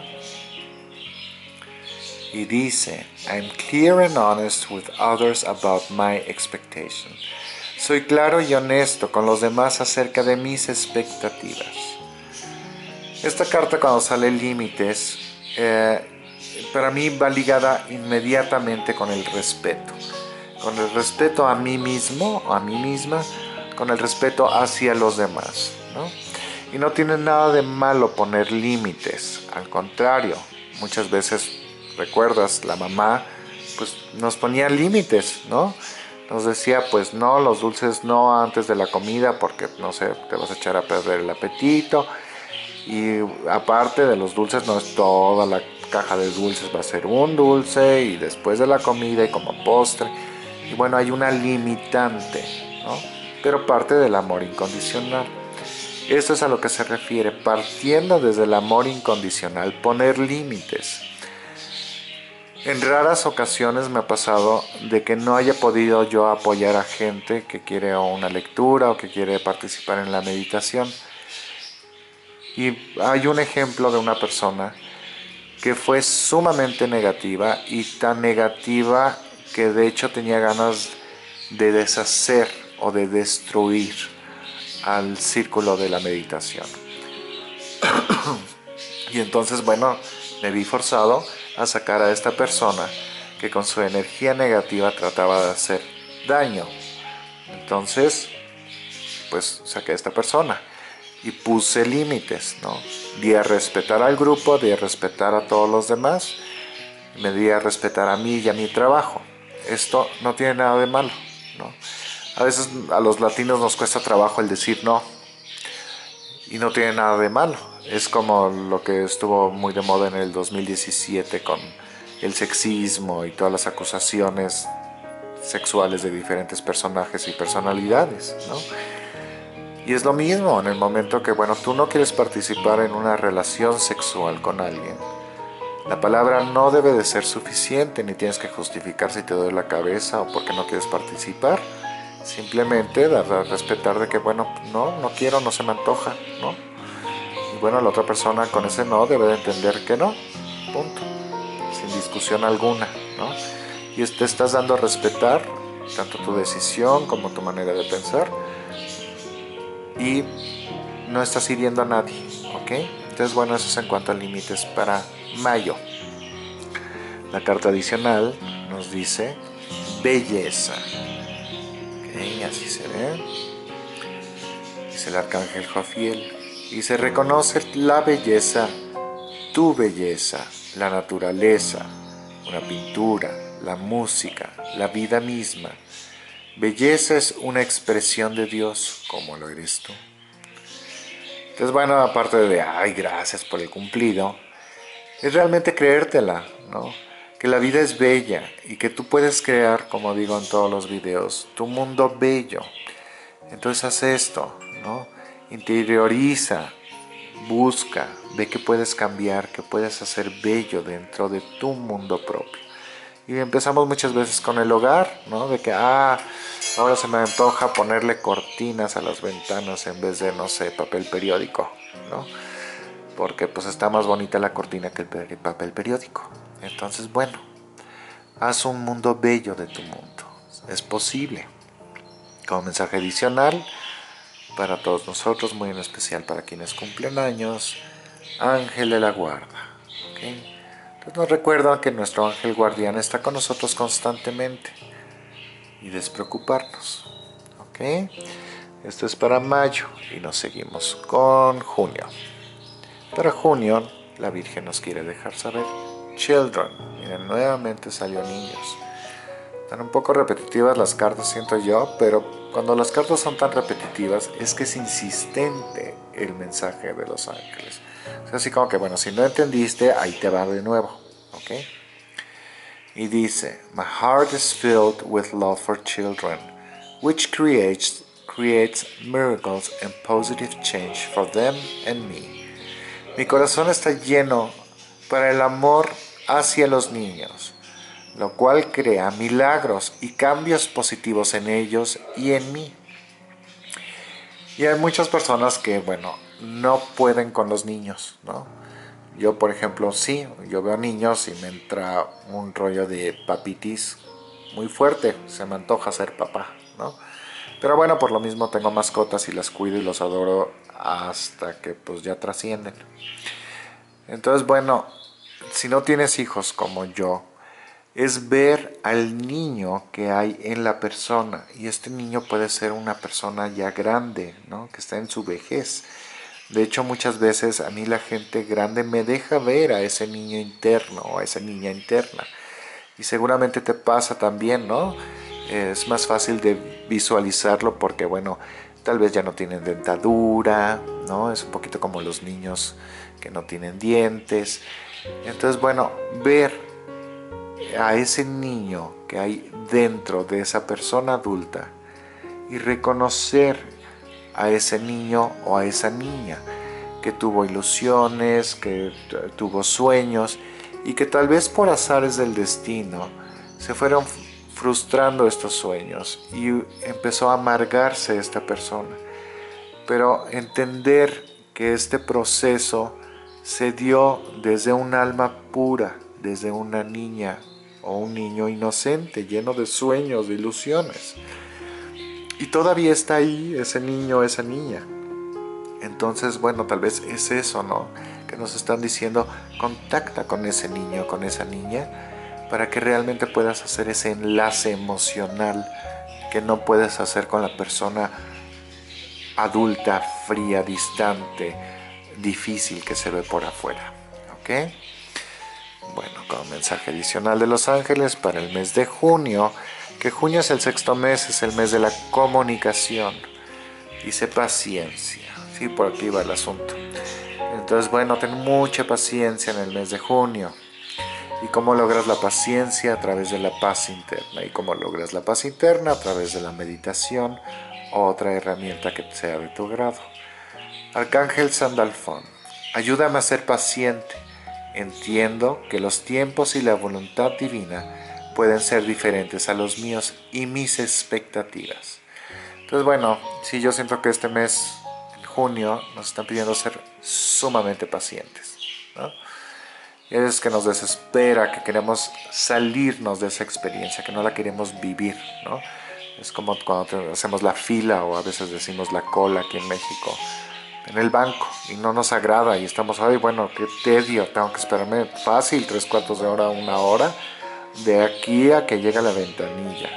Y dice, I'm clear and honest with others about my expectation. Soy claro y honesto con los demás acerca de mis expectativas. Esta carta, cuando sale límites, para mí va ligada inmediatamente con el respeto. Con el respeto a mí mismo o a mí misma, con el respeto hacia los demás, ¿no? Y no tiene nada de malo poner límites. Al contrario, muchas veces, recuerdas, la mamá pues nos ponía límites, ¿no? Nos decía, pues no, los dulces no antes de la comida porque, no sé, te vas a echar a perder el apetito. Y aparte de los dulces, no es toda la caja de dulces, va a ser un dulce y después de la comida y como postre. Y bueno, hay una limitante, ¿no? Pero parte del amor incondicional. Esto es a lo que se refiere, partiendo desde el amor incondicional, poner límites. En raras ocasiones me ha pasado de que no haya podido yo apoyar a gente que quiere una lectura o que quiere participar en la meditación. Y hay un ejemplo de una persona que fue sumamente negativa y tan negativa que de hecho tenía ganas de deshacer o de destruir al círculo de la meditación. Y entonces, bueno, me vi forzado a sacar a esta persona que con su energía negativa trataba de hacer daño. Entonces, pues saqué a esta persona y puse límites, ¿no? Di a respetar al grupo, di a respetar a todos los demás, me di a respetar a mí y a mi trabajo. Esto no tiene nada de malo, ¿no? A veces a los latinos nos cuesta trabajo el decir no, y no tiene nada de malo. Es como lo que estuvo muy de moda en el 2017 con el sexismo y todas las acusaciones sexuales de diferentes personajes y personalidades, ¿no? Y es lo mismo en el momento que, bueno, tú no quieres participar en una relación sexual con alguien. La palabra no debe de ser suficiente, ni tienes que justificar si te duele la cabeza o porque no quieres participar. Simplemente dar a respetar de que, bueno, no quiero, no se me antoja, ¿no? Y bueno, la otra persona con ese no debe de entender que no, punto, sin discusión alguna, ¿no? Y te estás dando a respetar tanto tu decisión como tu manera de pensar y no estás hiriendo a nadie, ¿ok? Entonces, bueno, eso es en cuanto a límites para mayo. La carta adicional nos dice belleza. Okay, así se ve. Dice el arcángel Jofiel. Y se reconoce la belleza, tu belleza, la naturaleza, una pintura, la música, la vida misma. Belleza es una expresión de Dios, como lo eres tú. Entonces, bueno, aparte de, ay, gracias por el cumplido, es realmente creértela, ¿no? Que la vida es bella y que tú puedes crear, como digo en todos los videos, tu mundo bello. Entonces haz esto, ¿no? Interioriza, busca, ve que puedes cambiar, que puedes hacer bello dentro de tu mundo propio. Y empezamos muchas veces con el hogar, ¿no? De que, ahora se me antoja ponerle cortinas a las ventanas en vez de, no sé, papel periódico, ¿no? Porque pues está más bonita la cortina que el papel periódico. Entonces, bueno, haz un mundo bello de tu mundo. Es posible. Como mensaje adicional, para todos nosotros, muy en especial para quienes cumplen años, ángel de la guarda. ¿Okay? Entonces nos recuerda que nuestro ángel guardián está con nosotros constantemente y despreocuparnos. ¿Okay? Esto es para mayo y nos seguimos con junio. Para junio, la Virgen nos quiere dejar saber children. Miren, nuevamente salió niños. Están un poco repetitivas las cartas, siento yo, pero cuando las cartas son tan repetitivas es que es insistente el mensaje de los ángeles. Es así como que, bueno, si no entendiste, ahí te va de nuevo, ¿ok? Y dice, My heart is filled with love for children, which creates miracles and positive change for them and me. Mi corazón está lleno para el amor hacia los niños, lo cual crea milagros y cambios positivos en ellos y en mí. Y hay muchas personas que, bueno, no pueden con los niños, ¿no? Yo, por ejemplo, sí, yo veo niños y me entra un rollo de papitis muy fuerte, se me antoja ser papá, ¿no? Pero bueno, por lo mismo tengo mascotas y las cuido y los adoro hasta que pues ya trascienden. Entonces, bueno, si no tienes hijos como yo, es ver al niño que hay en la persona. Y este niño puede ser una persona ya grande, ¿no? Que está en su vejez. De hecho, muchas veces a mí la gente grande me deja ver a ese niño interno o a esa niña interna. Y seguramente te pasa también, ¿no? Es más fácil de visualizarlo porque, bueno, tal vez ya no tienen dentadura, ¿no? Es un poquito como los niños que no tienen dientes. Entonces, bueno, ver a ese niño que hay dentro de esa persona adulta y reconocer a ese niño o a esa niña que tuvo ilusiones, que tuvo sueños y que tal vez por azares del destino se fueron frustrando estos sueños y empezó a amargarse esta persona. Pero entender que este proceso se dio desde un alma pura, desde una niña o un niño inocente, lleno de sueños, de ilusiones. Y todavía está ahí ese niño, esa niña. Entonces, bueno, tal vez es eso, ¿no? Que nos están diciendo, contacta con ese niño, con esa niña, para que realmente puedas hacer ese enlace emocional que no puedes hacer con la persona adulta, fría, distante, difícil que se ve por afuera. ¿Ok? Bueno, con mensaje adicional de los ángeles para el mes de junio, que junio es el sexto mes, es el mes de la comunicación. Dice paciencia. Sí, por aquí va el asunto. Entonces, bueno, ten mucha paciencia en el mes de junio. ¿Y cómo logras la paciencia? A través de la paz interna. ¿Y cómo logras la paz interna? A través de la meditación, otra herramienta que sea de tu agrado. Arcángel Sandalfón, ayúdame a ser paciente. Entiendo que los tiempos y la voluntad divina pueden ser diferentes a los míos y mis expectativas. Entonces, bueno, sí, yo siento que este mes, en junio, nos están pidiendo ser sumamente pacientes, ¿no? Y es que nos desespera, que queremos salirnos de esa experiencia, que no la queremos vivir, ¿no? Es como cuando hacemos la fila o a veces decimos la cola aquí en México, en el banco, y no nos agrada y estamos, ay, bueno, qué tedio, tengo que esperarme fácil 3/4 de hora, 1 hora, de aquí a que llegue la ventanilla.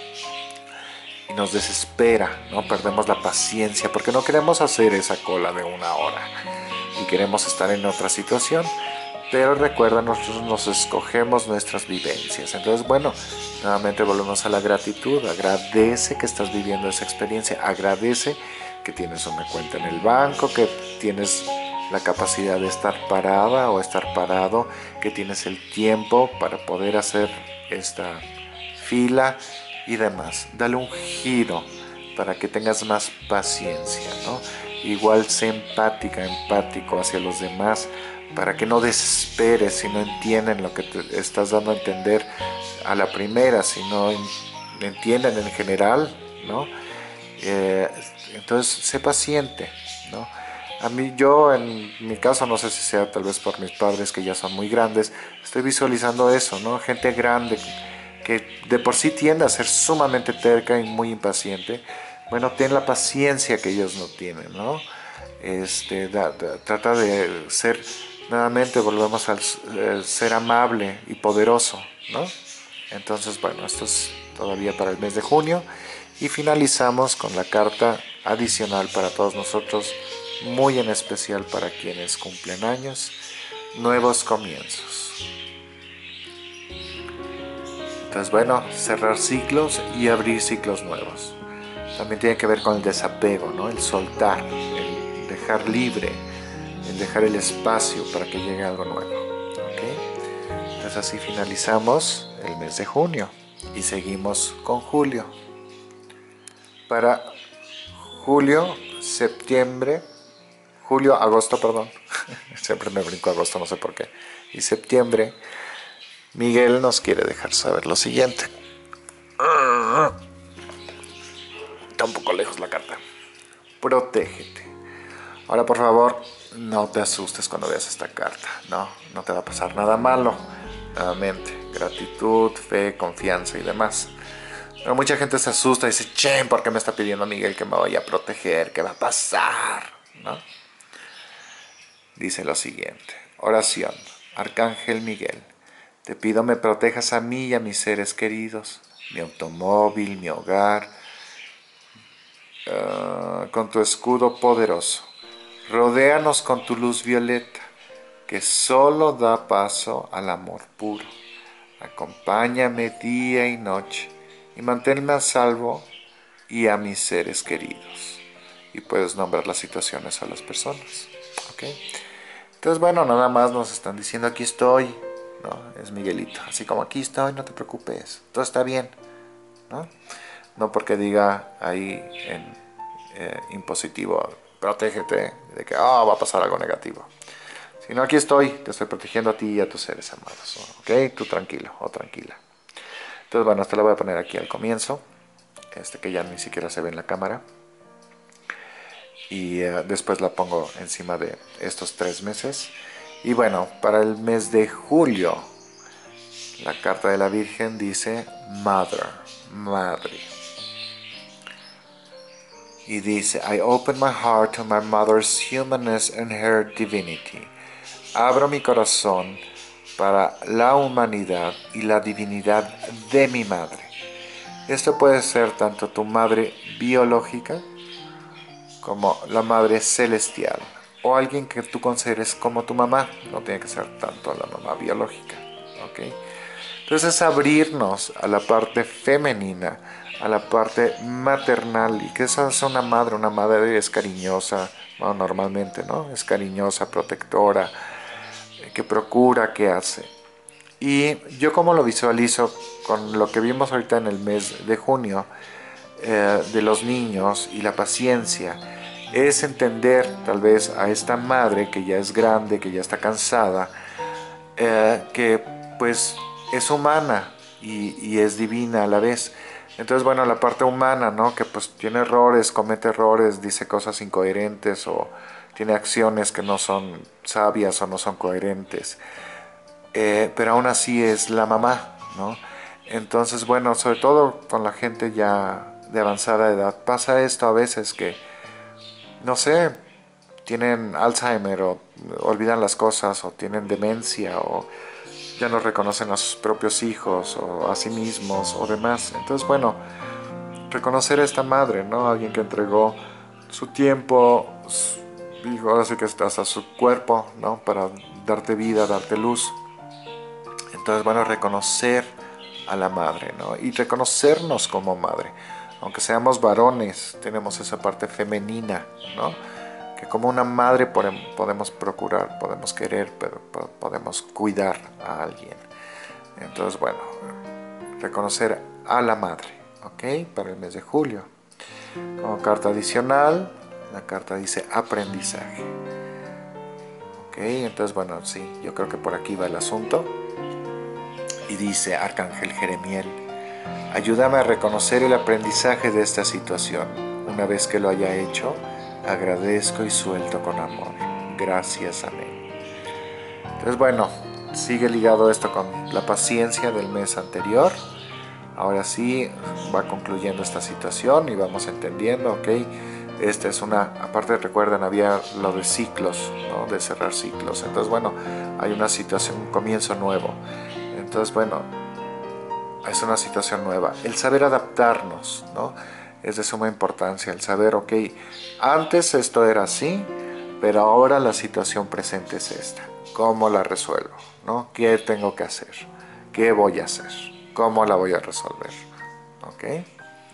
Y nos desespera, ¿no? Perdemos la paciencia porque no queremos hacer esa cola de 1 hora y queremos estar en otra situación. Pero recuerda, nosotros nos escogemos nuestras vivencias. Entonces, bueno, nuevamente volvemos a la gratitud. Agradece que estás viviendo esa experiencia. Agradece que tienes una cuenta en el banco, que tienes la capacidad de estar parada o estar parado, que tienes el tiempo para poder hacer esta fila y demás. Dale un giro para que tengas más paciencia, ¿no? Igual sé empática, empático hacia los demás, para que no desesperes si no entienden lo que te estás dando a entender a la primera, si no entienden en general, ¿no? Eh, entonces, sé paciente, ¿no? A mí, yo en mi caso, no sé si sea tal vez por mis padres que ya son muy grandes, estoy visualizando eso, ¿no? Gente grande que de por sí tiende a ser sumamente terca y muy impaciente. Bueno, ten la paciencia que ellos no tienen, ¿no? Trata de ser, nuevamente volvemos al ser amable y poderoso, ¿no? Entonces, bueno, esto es todavía para el mes de junio y finalizamos con la carta adicional para todos nosotros, muy en especial para quienes cumplen años, nuevos comienzos. Entonces, bueno, cerrar ciclos y abrir ciclos nuevos. También tiene que ver con el desapego, ¿no? El soltar, el dejar libre, el dejar el espacio para que llegue algo nuevo. ¿Okay? Entonces así finalizamos el mes de junio y seguimos con julio. Para julio, septiembre, julio, agosto, perdón. Siempre me brinco agosto, no sé por qué. Y septiembre, Miguel nos quiere dejar saber lo siguiente. Está un poco lejos la carta. Protégete. Ahora, por favor, no te asustes cuando veas esta carta. No te va a pasar nada malo. Nuevamente, gratitud, fe, confianza y demás. Pero mucha gente se asusta y dice, che, ¿por qué me está pidiendo Miguel que me vaya a proteger? ¿Qué va a pasar? ¿No? Dice lo siguiente. Oración. Arcángel Miguel, te pido me protejas a mí y a mis seres queridos, mi automóvil, mi hogar, con tu escudo poderoso. Rodéanos con tu luz violeta, que solo da paso al amor puro. Acompáñame día y noche y manténme a salvo y a mis seres queridos. Y puedes nombrar las situaciones a las personas. ¿Ok? Entonces, bueno, nada más nos están diciendo aquí estoy, ¿no? Es Miguelito. Así como aquí estoy, no te preocupes, todo está bien, ¿no? No porque diga ahí en impositivo, protégete de que va a pasar algo negativo. Si no, aquí estoy, te estoy protegiendo a ti y a tus seres amados, ¿ok? Tú tranquilo o tranquila. Entonces, bueno, esta la voy a poner aquí al comienzo, que ya ni siquiera se ve en la cámara. Y después la pongo encima de estos 3 meses. Y bueno, para el mes de julio, la carta de la Virgen dice Mother, Madre. Y dice, I open my heart to my mother's humanness and her divinity. Abro mi corazón para la humanidad y la divinidad de mi madre. Esto puede ser tanto tu madre biológica como la madre celestial o alguien que tú consideres como tu mamá. No tiene que ser tanto la mamá biológica. ¿Okay? Entonces abrirnos a la parte femenina, a la parte maternal, y que esa es una madre es cariñosa, bueno, normalmente, ¿no? Es cariñosa, protectora, que procura, que hace. Y yo como lo visualizo con lo que vimos ahorita en el mes de junio, de los niños y la paciencia, es entender tal vez a esta madre que ya es grande, que ya está cansada, que pues es humana y es divina a la vez. Entonces, bueno, la parte humana, ¿no? Que pues tiene errores, comete errores, dice cosas incoherentes o tiene acciones que no son sabias o no son coherentes. Pero aún así es la mamá, ¿no? Entonces, bueno, sobre todo con la gente ya de avanzada edad, pasa esto a veces que, no sé, tienen Alzheimer o olvidan las cosas o tienen demencia o ya no reconocen a sus propios hijos o a sí mismos o demás. Entonces, bueno, reconocer a esta madre, ¿no? Alguien que entregó su tiempo, ahora sí que hasta su cuerpo, ¿no? Para darte vida, darte luz. Entonces, bueno, reconocer a la madre, ¿no? Y reconocernos como madre. Aunque seamos varones, tenemos esa parte femenina, ¿no? Que como una madre podemos procurar, podemos querer, pero podemos cuidar a alguien. Entonces, bueno, reconocer a la madre, ¿ok? Para el mes de julio. Como carta adicional, la carta dice aprendizaje. Ok, entonces bueno, sí, yo creo que por aquí va el asunto. Y dice Arcángel Jeremiel: ayúdame a reconocer el aprendizaje de esta situación. Una vez que lo haya hecho, agradezco y suelto con amor. Gracias, amén. Entonces bueno, sigue ligado esto con la paciencia del mes anterior. Ahora sí va concluyendo esta situación y vamos entendiendo, ok, esta es una, aparte recuerden, había lo de ciclos, ¿no? De cerrar ciclos. Entonces bueno, hay una situación, un comienzo nuevo. Entonces bueno, es una situación nueva. El saber adaptarnos, ¿no? Es de suma importancia, el saber, ok, antes esto era así, pero ahora la situación presente es esta. ¿Cómo la resuelvo? ¿No? ¿Qué tengo que hacer? ¿Qué voy a hacer? ¿Cómo la voy a resolver? ¿Ok?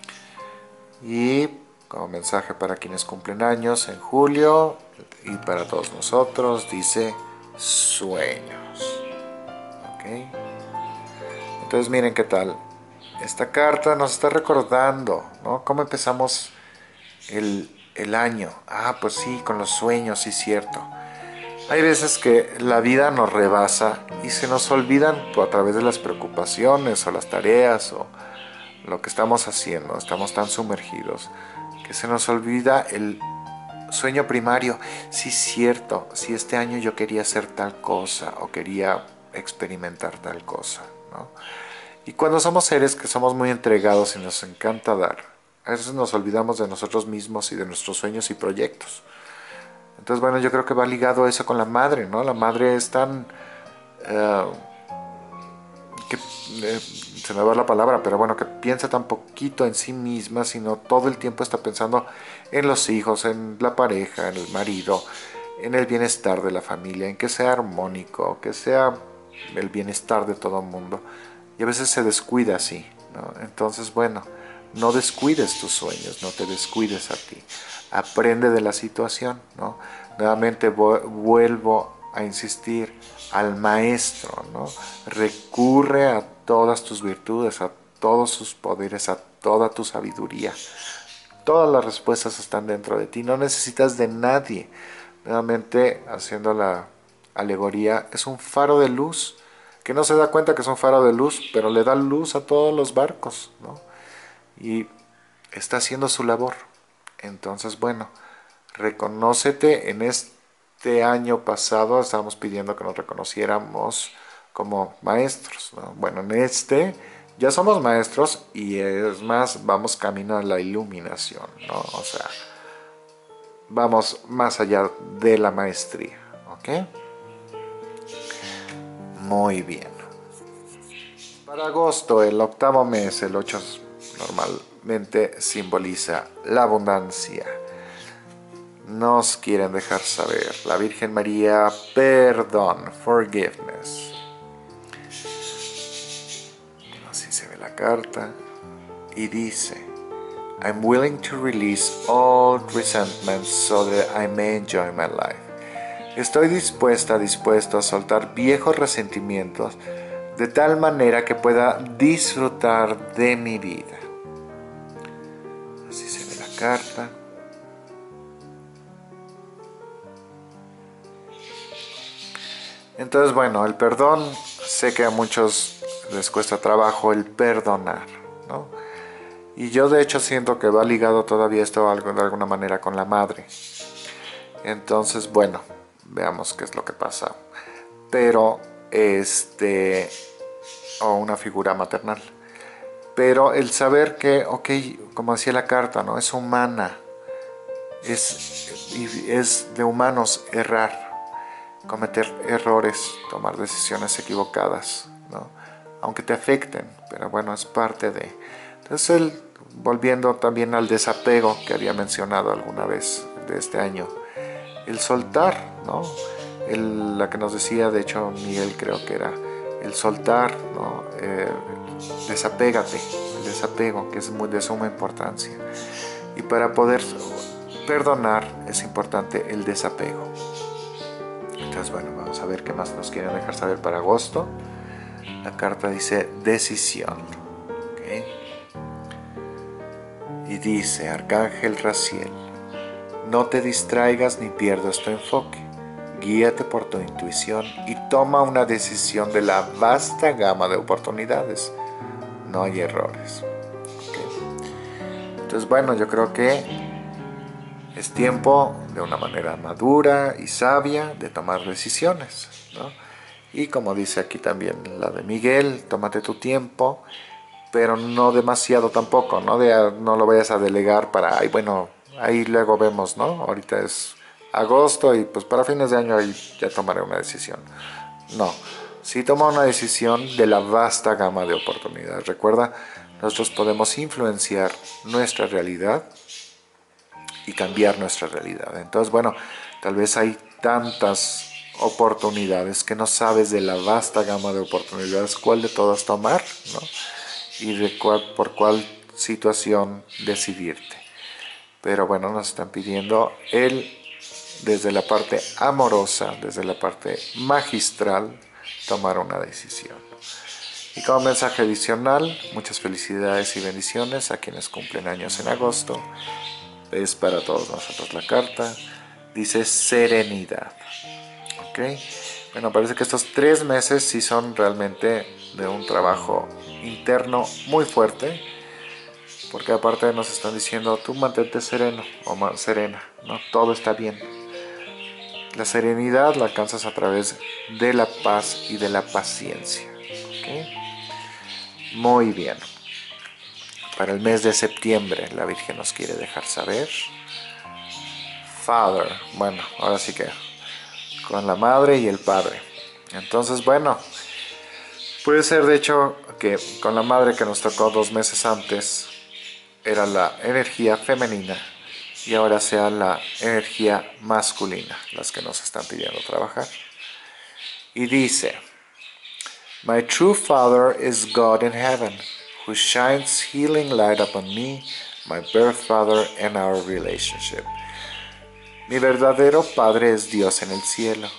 Y como mensaje para quienes cumplen años en julio y para todos nosotros, dice sueños. ¿Ok? Entonces miren qué tal. Esta carta nos está recordando, ¿no? Cómo empezamos el año. Ah, pues sí, con los sueños, sí, cierto. Hay veces que la vida nos rebasa y se nos olvidan a través de las preocupaciones o las tareas o lo que estamos haciendo. Estamos tan sumergidos que se nos olvida el sueño primario. Sí, cierto, si este año yo quería hacer tal cosa o quería experimentar tal cosa, ¿no? Y cuando somos seres que somos muy entregados y nos encanta dar, a veces nos olvidamos de nosotros mismos y de nuestros sueños y proyectos. Entonces, bueno, yo creo que va ligado eso con la madre, ¿no? La madre es tan... eh, que, se me va la palabra, pero bueno, que piensa tan poquito en sí misma, sino todo el tiempo está pensando en los hijos, en la pareja, en el marido, en el bienestar de la familia, en que sea armónico, que sea el bienestar de todo el mundo. Y a veces se descuida así, ¿no? Entonces, bueno, no descuides tus sueños, no te descuides a ti. Aprende de la situación, ¿no? Nuevamente vuelvo a insistir al maestro, ¿no? Recurre a todas tus virtudes, a todos sus poderes, a toda tu sabiduría. Todas las respuestas están dentro de ti, no necesitas de nadie. Nuevamente, haciendo la alegoría, es un faro de luz que no se da cuenta que es un faro de luz, pero le da luz a todos los barcos, ¿no? Y está haciendo su labor. Entonces, bueno, reconócete. En este año pasado estábamos pidiendo que nos reconociéramos como maestros, ¿no? Bueno, en este ya somos maestros y es más, vamos camino a la iluminación, ¿no? O sea, vamos más allá de la maestría, ¿ok? Muy bien. Para agosto, el octavo mes, el 8 normalmente simboliza la abundancia. Nos quieren dejar saber, la Virgen María, perdón, forgiveness. Así se ve la carta. Y dice: I'm willing to release all resentments so that I may enjoy my life. Estoy dispuesto a soltar viejos resentimientos de tal manera que pueda disfrutar de mi vida. Así se ve la carta. Entonces, bueno, el perdón, sé que a muchos les cuesta trabajo el perdonar, ¿no? Y yo de hecho siento que va ligado todavía esto de alguna manera con la madre. Entonces, bueno, veamos qué es lo que pasa. Pero, o una figura maternal. Pero el saber que, ok, como decía la carta, ¿no? Es humana. Es de humanos errar, cometer errores, tomar decisiones equivocadas, ¿no? Aunque te afecten, pero bueno, es parte de... Entonces él, volviendo también al desapego que había mencionado alguna vez de este año, el soltar, ¿no? La que nos decía, de hecho Miguel creo que era, el soltar, ¿no? Desapégate, el desapego, que es muy de suma importancia. Y para poder perdonar es importante el desapego. Entonces, bueno, vamos a ver qué más nos quieren dejar saber para agosto. La carta dice decisión. ¿Okay? Y dice Arcángel Raziel: no te distraigas ni pierdas tu enfoque. guíate por tu intuición y toma una decisión de la vasta gama de oportunidades. No hay errores. ¿Okay? Entonces, bueno, yo creo que es tiempo de una manera madura y sabia de tomar decisiones, ¿no? Y como dice aquí también la de Miguel, tómate tu tiempo, pero no demasiado tampoco, ¿no? No lo vayas a delegar para, ay, bueno, ahí luego vemos, ¿no? Ahorita es agosto y pues para fines de año ahí ya tomaré una decisión. No, sí toma una decisión de la vasta gama de oportunidades. Recuerda, nosotros podemos influenciar nuestra realidad y cambiar nuestra realidad. Entonces, bueno, tal vez hay tantas oportunidades que no sabes de la vasta gama de oportunidades cuál de todas tomar, ¿no? Y de por cuál situación decidirte. Pero bueno, nos están pidiendo desde la parte amorosa, desde la parte magistral, tomar una decisión. Y como mensaje adicional, muchas felicidades y bendiciones a quienes cumplen años en agosto. Es para todos nosotros la carta. Dice serenidad. ¿Ok? Bueno, parece que estos 3 meses sí son realmente de un trabajo interno muy fuerte, porque aparte nos están diciendo tú mantente sereno o serena, ¿no? Todo está bien. La serenidad la alcanzas a través de la paz y de la paciencia. ¿Okay? Muy bien. Para el mes de septiembre la Virgen nos quiere dejar saber. Father, bueno, ahora sí que con la madre y el padre. Entonces, bueno, puede ser de hecho que con la madre que nos tocó 2 meses antes era la energía femenina y ahora sea la energía masculina las que nos están pidiendo trabajar. Y dice, My true father is God in heaven, who shines healing light upon me, my birth father, and our relationship. Mi verdadero padre es Dios en el cielo,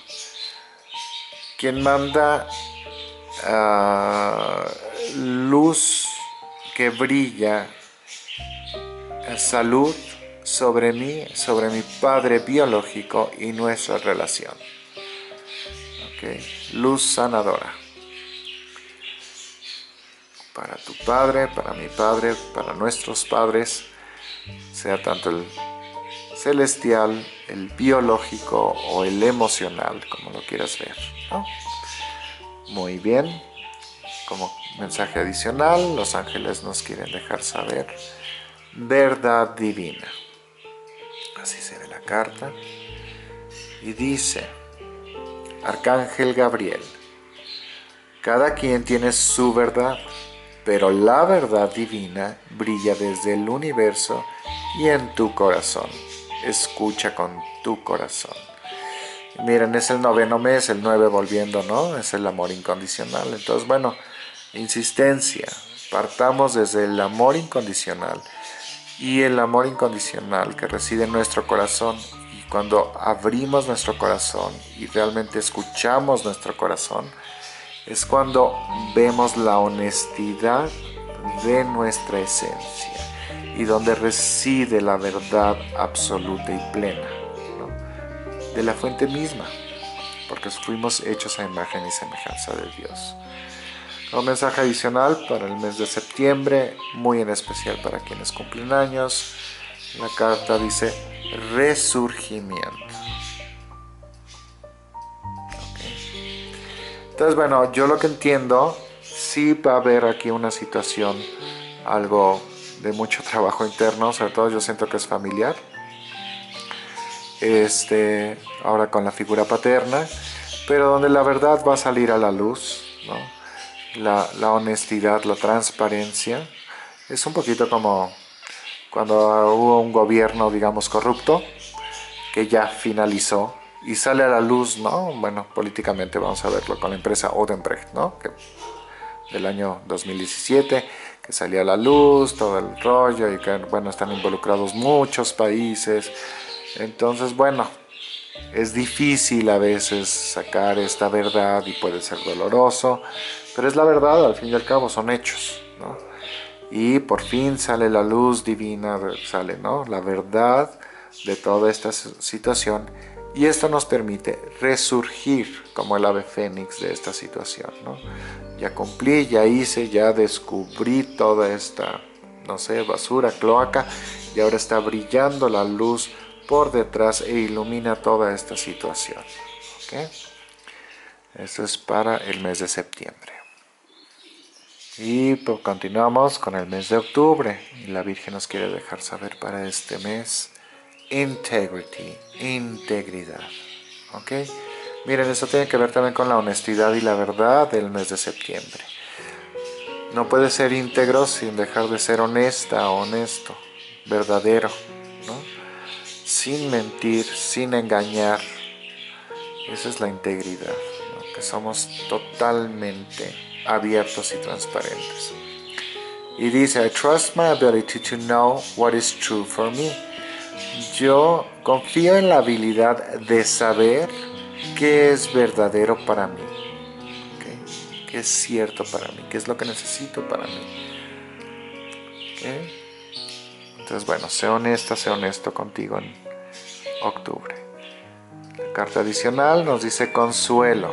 quien manda luz que brilla, salud sobre mí, sobre mi padre biológico y nuestra relación. Okay. Luz sanadora. Para tu padre, para mi padre, para nuestros padres, sea tanto el celestial, el biológico o el emocional, como lo quieras ver, ¿no? Muy bien. Como mensaje adicional, los ángeles nos quieren dejar saber verdad divina. Así se ve la carta. Y dice, Arcángel Gabriel, cada quien tiene su verdad, pero la verdad divina brilla desde el universo y en tu corazón. Escucha con tu corazón. Miren, es el 9º mes, el 9 volviendo, ¿no? Es el amor incondicional. Entonces, bueno, insistencia. Partamos desde el amor incondicional. Y el amor incondicional que reside en nuestro corazón. Y cuando abrimos nuestro corazón y realmente escuchamos nuestro corazón, es cuando vemos la honestidad de nuestra esencia y donde reside la verdad absoluta y plena, ¿no? De la fuente misma, porque fuimos hechos a imagen y semejanza de Dios. Un mensaje adicional para el mes de septiembre, muy en especial para quienes cumplen años. La carta dice resurgimiento. Okay. Entonces, bueno, yo lo que entiendo, sí va a haber aquí una situación, algo de mucho trabajo interno, sobre todo yo siento que es familiar. Ahora con la figura paterna, pero donde la verdad va a salir a la luz, ¿no? La honestidad, la transparencia. Es un poquito como cuando hubo un gobierno, digamos, corrupto, que ya finalizó y sale a la luz, ¿no? Bueno, políticamente vamos a verlo con la empresa Odebrecht, ¿no? Que del año 2017, que salió a la luz, todo el rollo, y que, bueno, están involucrados muchos países. Entonces, bueno, es difícil a veces sacar esta verdad y puede ser doloroso, pero es la verdad, al fin y al cabo son hechos, ¿no? Y por fin sale la luz divina, sale, ¿no? La verdad de toda esta situación Y esto nos permite resurgir como el ave fénix de esta situación, ¿no? Ya cumplí, ya hice, ya descubrí toda esta, no sé, basura, cloaca, y ahora está brillando la luz por detrás e ilumina toda esta situación. ¿Ok? Esto es para el mes de septiembre. Y pues continuamos con el mes de octubre. Y la Virgen nos quiere dejar saber para este mes: integrity, integridad. ¿Ok? Miren, esto tiene que ver también con la honestidad y la verdad del mes de septiembre. No puedes ser íntegro sin dejar de ser honesta o honesto, verdadero, ¿no? Sin mentir, sin engañar. Esa es la integridad, ¿no? Que somos totalmente abiertos y transparentes. Y dice: I trust my ability to know what is true for me. Yo confío en la habilidad de saber qué es verdadero para mí, ¿okay? Qué es cierto para mí, qué es lo que necesito para mí, ¿okay? Entonces, bueno, sé honesta, sé honesto contigo en octubre. La carta adicional nos dice consuelo.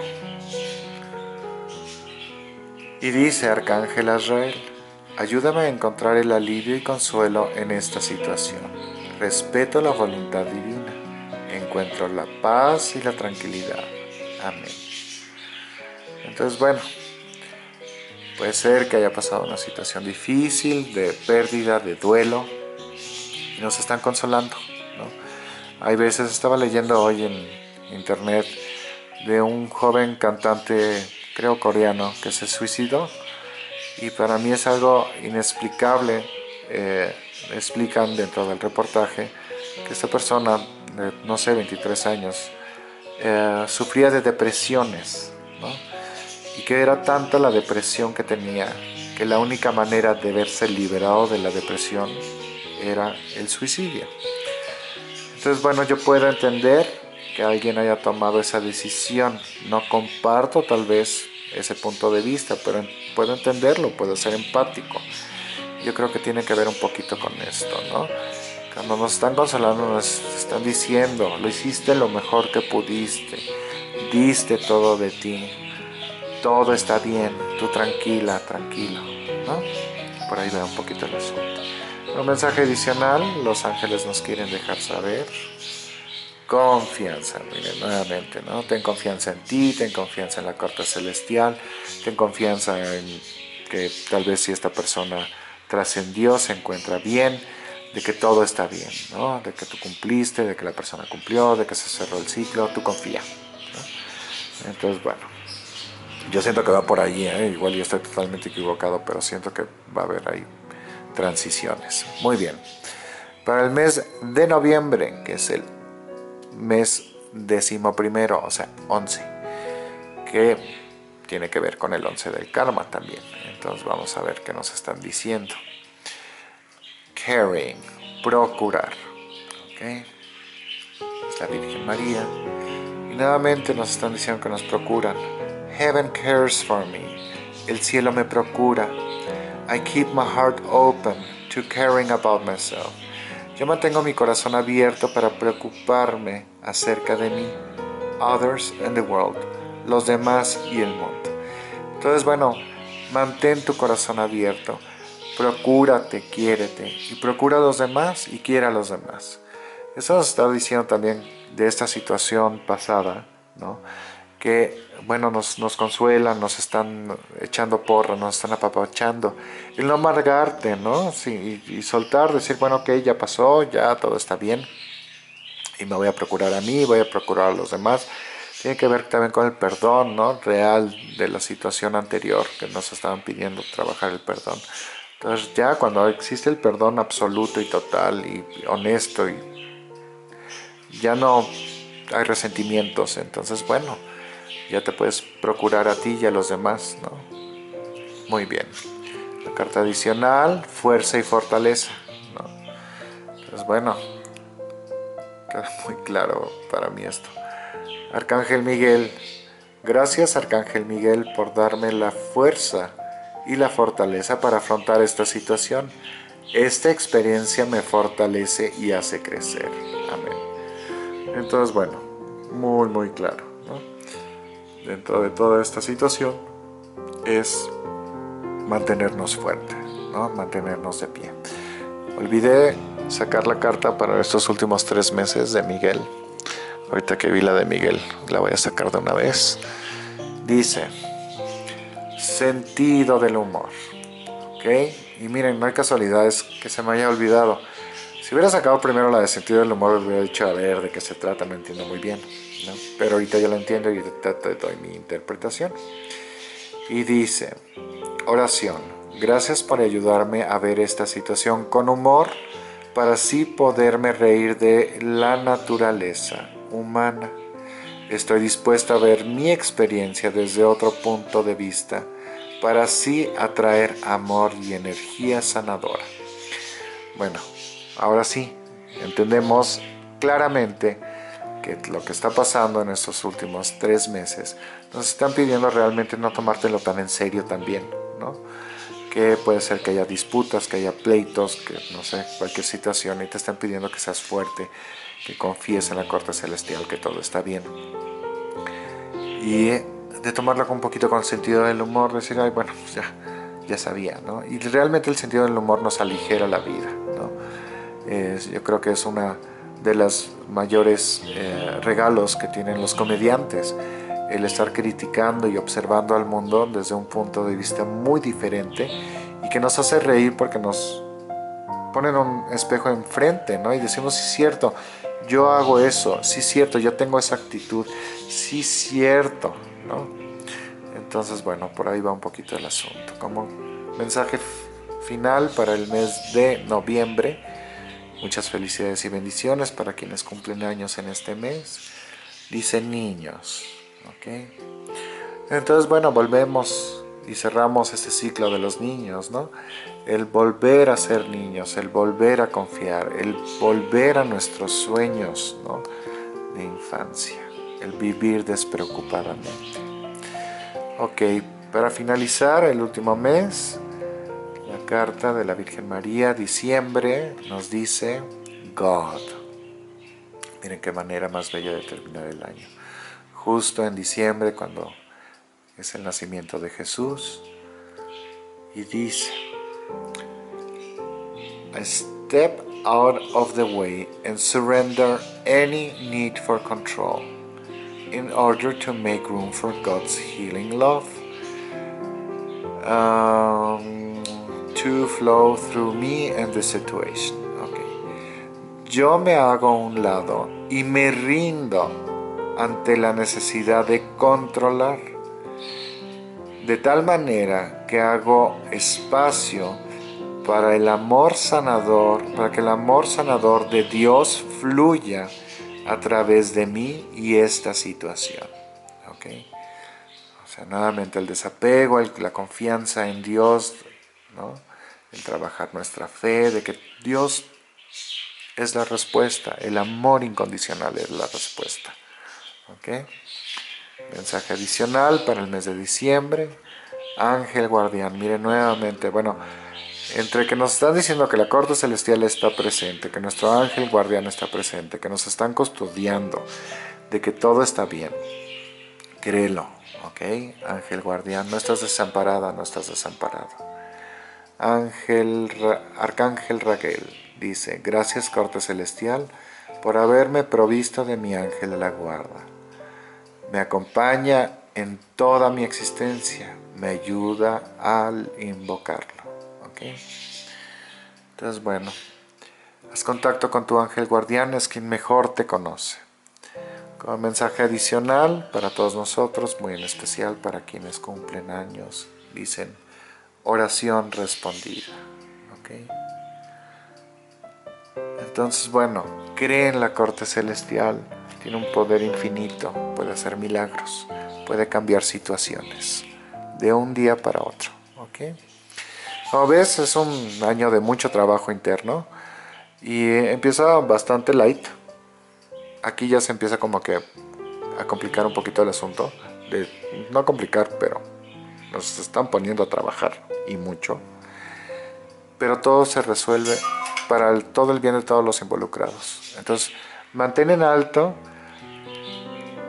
Y dice: Arcángel Azrael, ayúdame a encontrar el alivio y consuelo en esta situación. Respeto la voluntad divina. Encuentro la paz y la tranquilidad. Amén. Entonces, bueno, puede ser que haya pasado una situación difícil, de pérdida, de duelo, y nos están consolando, ¿no? Hay veces, estaba leyendo hoy en internet de un joven cantante, creo coreano, que se suicidó, y para mí es algo inexplicable. Explican dentro del reportaje que esta persona de, no sé, 23 años, sufría de depresiones, ¿no? Y que era tanta la depresión que tenía que la única manera de verse liberado de la depresión era el suicidio. Entonces, bueno, yo puedo entender que alguien haya tomado esa decisión. No comparto tal vez ese punto de vista, pero puedo entenderlo, puedo ser empático. Yo creo que tiene que ver un poquito con esto, ¿no? Cuando nos están consolando, nos están diciendo: lo hiciste lo mejor que pudiste, diste todo de ti, todo está bien, tú tranquila, tranquilo, ¿no? Por ahí va un poquito el asunto. Un mensaje adicional: los ángeles nos quieren dejar saber confianza. Miren, nuevamente, ¿no? Ten confianza en ti, ten confianza en la corte celestial, ten confianza en que tal vez si esta persona trascendió, se encuentra bien, de que todo está bien, ¿no? De que tú cumpliste, de que la persona cumplió, de que se cerró el ciclo, tú confía, ¿no? Entonces, bueno, yo siento que va por ahí, ¿eh? Igual yo estoy totalmente equivocado, pero siento que va a haber ahí transiciones. Muy bien. Para el mes de noviembre, que es el mes 11º, o sea, 11, que tiene que ver con el 11 del karma también. Entonces vamos a ver qué nos están diciendo. Caring, procurar, ¿ok? Es la Virgen María. Y nuevamente nos están diciendo que nos procuran. Heaven cares for me. El cielo me procura. I keep my heart open to caring about myself. Yo mantengo mi corazón abierto para preocuparme acerca de mí, others and the world, los demás y el mundo. Entonces, bueno, mantén tu corazón abierto, procúrate, quiérete y procura a los demás y quiere a los demás. Eso nos está diciendo también de esta situación pasada, ¿no? Que, bueno, nos consuelan, nos están echando porra, nos están apapachando. El no amargarte, ¿no? Sí, y soltar, decir: bueno, ok, ya pasó, ya todo está bien. Y me voy a procurar a mí, voy a procurar a los demás. Tiene que ver también con el perdón, ¿no? Real de la situación anterior, que nos estaban pidiendo trabajar el perdón. Entonces, ya cuando existe el perdón absoluto y total y honesto, y ya no hay resentimientos, entonces, bueno, ya te puedes procurar a ti y a los demás, ¿no? Muy bien. La carta adicional: fuerza y fortaleza, ¿no? Entonces, bueno, queda muy claro para mí esto. Arcángel Miguel, gracias Arcángel Miguel por darme la fuerza y la fortaleza para afrontar esta situación. Esta experiencia me fortalece y hace crecer. Amén. Entonces, bueno, muy muy claro, ¿no? Dentro de toda esta situación es mantenernos fuertes, ¿no? Mantenernos de pie. Olvidé sacar la carta para estos últimos 3 meses de Miguel. Ahorita que vi la de Miguel, la voy a sacar de una vez. Dice, sentido del humor. ¿Ok? Y miren, no hay casualidades que se me haya olvidado. Si hubiera sacado primero la de sentido del humor, hubiera dicho, a ver, de qué se trata, no entiendo muy bien, ¿no? Pero ahorita ya lo entiendo y te doy mi interpretación. Y dice, oración, gracias por ayudarme a ver esta situación con humor para así poderme reír de la naturaleza humana. Estoy dispuesta a ver mi experiencia desde otro punto de vista para así atraer amor y energía sanadora. Bueno, ahora sí, entendemos claramente que lo que está pasando en estos últimos 3 meses nos están pidiendo realmente no tomártelo tan en serio también, ¿no? Que puede ser que haya disputas, que haya pleitos, que no sé, cualquier situación y te están pidiendo que seas fuerte, que confíes en la corte celestial, que todo está bien. Y de tomarlo con un poquito con sentido del humor, decir, ay, bueno, pues ya sabía, ¿no? Y realmente el sentido del humor nos aligera la vida, ¿no? Yo creo que es una de las mayores regalos que tienen los comediantes, el estar criticando y observando al mundo desde un punto de vista muy diferente y que nos hace reír porque nos ponen un espejo enfrente, ¿no? Y decimos, sí es cierto, yo hago eso, sí es cierto, yo tengo esa actitud, sí es cierto, ¿no? Entonces, bueno, por ahí va un poquito el asunto. Como mensaje final para el mes de noviembre, muchas felicidades y bendiciones para quienes cumplen años en este mes. Dice niños, ¿ok? Entonces, bueno, volvemos y cerramos este ciclo de los niños, ¿no? El volver a ser niños, el volver a confiar, el volver a nuestros sueños, ¿no? De infancia, el vivir despreocupadamente. Ok, para finalizar el último mes, la carta de la Virgen María, diciembre, nos dice God. Miren qué manera más bella de terminar el año. Justo en diciembre, cuando es el nacimiento de Jesús, y dice, I step out of the way and surrender any need for control in order to make room for God's healing love to flow through me and the situation. Okay. Yo me hago a un lado y me rindo ante la necesidad de controlar, de tal manera que hago espacio para el amor sanador, para que el amor sanador de Dios fluya a través de mí y esta situación. ¿Okay? O sea, nuevamente el desapego, la confianza en Dios, ¿no? El trabajar nuestra fe, de que Dios es la respuesta, el amor incondicional es la respuesta. ¿Okay? Mensaje adicional para el mes de diciembre, ángel guardián. Miren nuevamente, bueno, entre que nos están diciendo que la corte celestial está presente, que nuestro ángel guardián está presente, que nos están custodiando, de que todo está bien, créelo, ¿ok? Ángel guardián, no estás desamparada, no estás desamparado. Arcángel Raguel dice, gracias corte celestial por haberme provisto de mi ángel de la guarda. Me acompaña en toda mi existencia, me ayuda al invocarlo. ¿Okay? Entonces, bueno, haz contacto con tu ángel guardián, es quien mejor te conoce. Como mensaje adicional para todos nosotros, muy en especial para quienes cumplen años, dicen oración respondida. ¿Okay? Entonces, bueno, cree en la corte celestial, tiene un poder infinito, puede hacer milagros, puede cambiar situaciones de un día para otro. ¿Okay? Como ves, es un año de mucho trabajo interno y empieza bastante light. Aquí ya se empieza como que a complicar un poquito el asunto. No complicar, pero nos están poniendo a trabajar y mucho. Pero todo se resuelve para todo el bien de todos los involucrados. Entonces, mantén en alto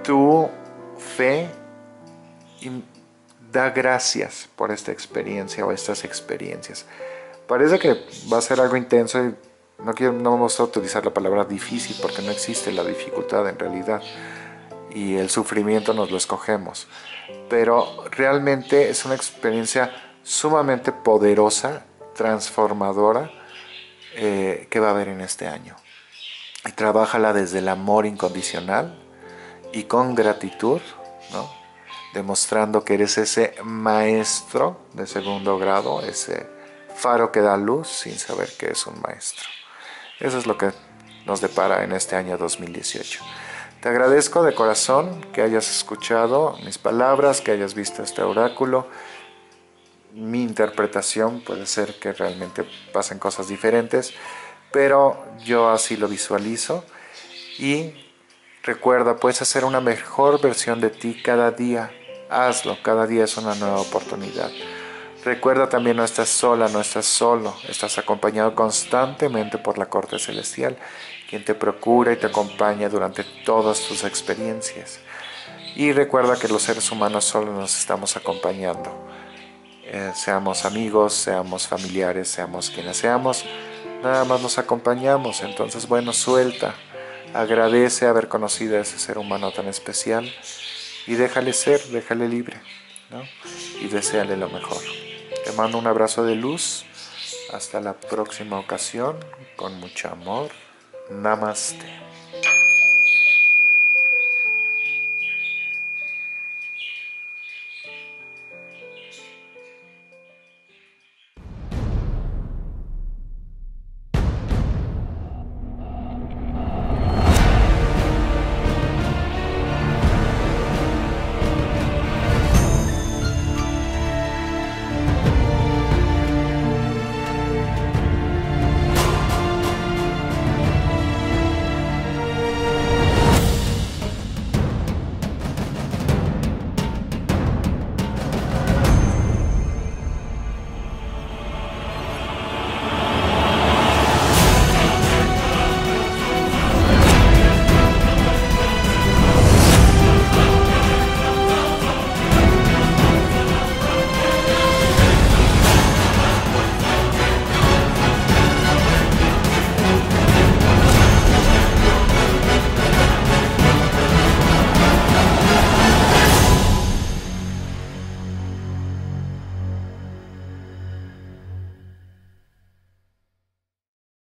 tu fe y da gracias por esta experiencia o estas experiencias. Parece que va a ser algo intenso y no vamos a utilizar la palabra difícil porque no existe la dificultad en realidad y el sufrimiento nos lo escogemos. Pero realmente es una experiencia sumamente poderosa, transformadora, que va a haber en este año. Y trabájala desde el amor incondicional y con gratitud, ¿no? Demostrando que eres ese maestro de segundo grado, ese faro que da luz sin saber que es un maestro. Eso es lo que nos depara en este año 2018. Te agradezco de corazón que hayas escuchado mis palabras, que hayas visto este oráculo. Mi interpretación puede ser que realmente pasen cosas diferentes, pero yo así lo visualizo. Y recuerda, puedes hacer una mejor versión de ti cada día. Hazlo, cada día es una nueva oportunidad. Recuerda también, no estás sola, no estás solo, estás acompañado constantemente por la corte celestial, quien te procura y te acompaña durante todas tus experiencias. Y recuerda que los seres humanos solo nos estamos acompañando. Seamos amigos, seamos familiares, seamos quienes seamos, nada más nos acompañamos. Entonces, bueno, suelta, agradece haber conocido a ese ser humano tan especial y déjale ser, déjale libre, ¿no? Y deséale lo mejor. Te mando un abrazo de luz. Hasta la próxima ocasión. Con mucho amor. Namaste.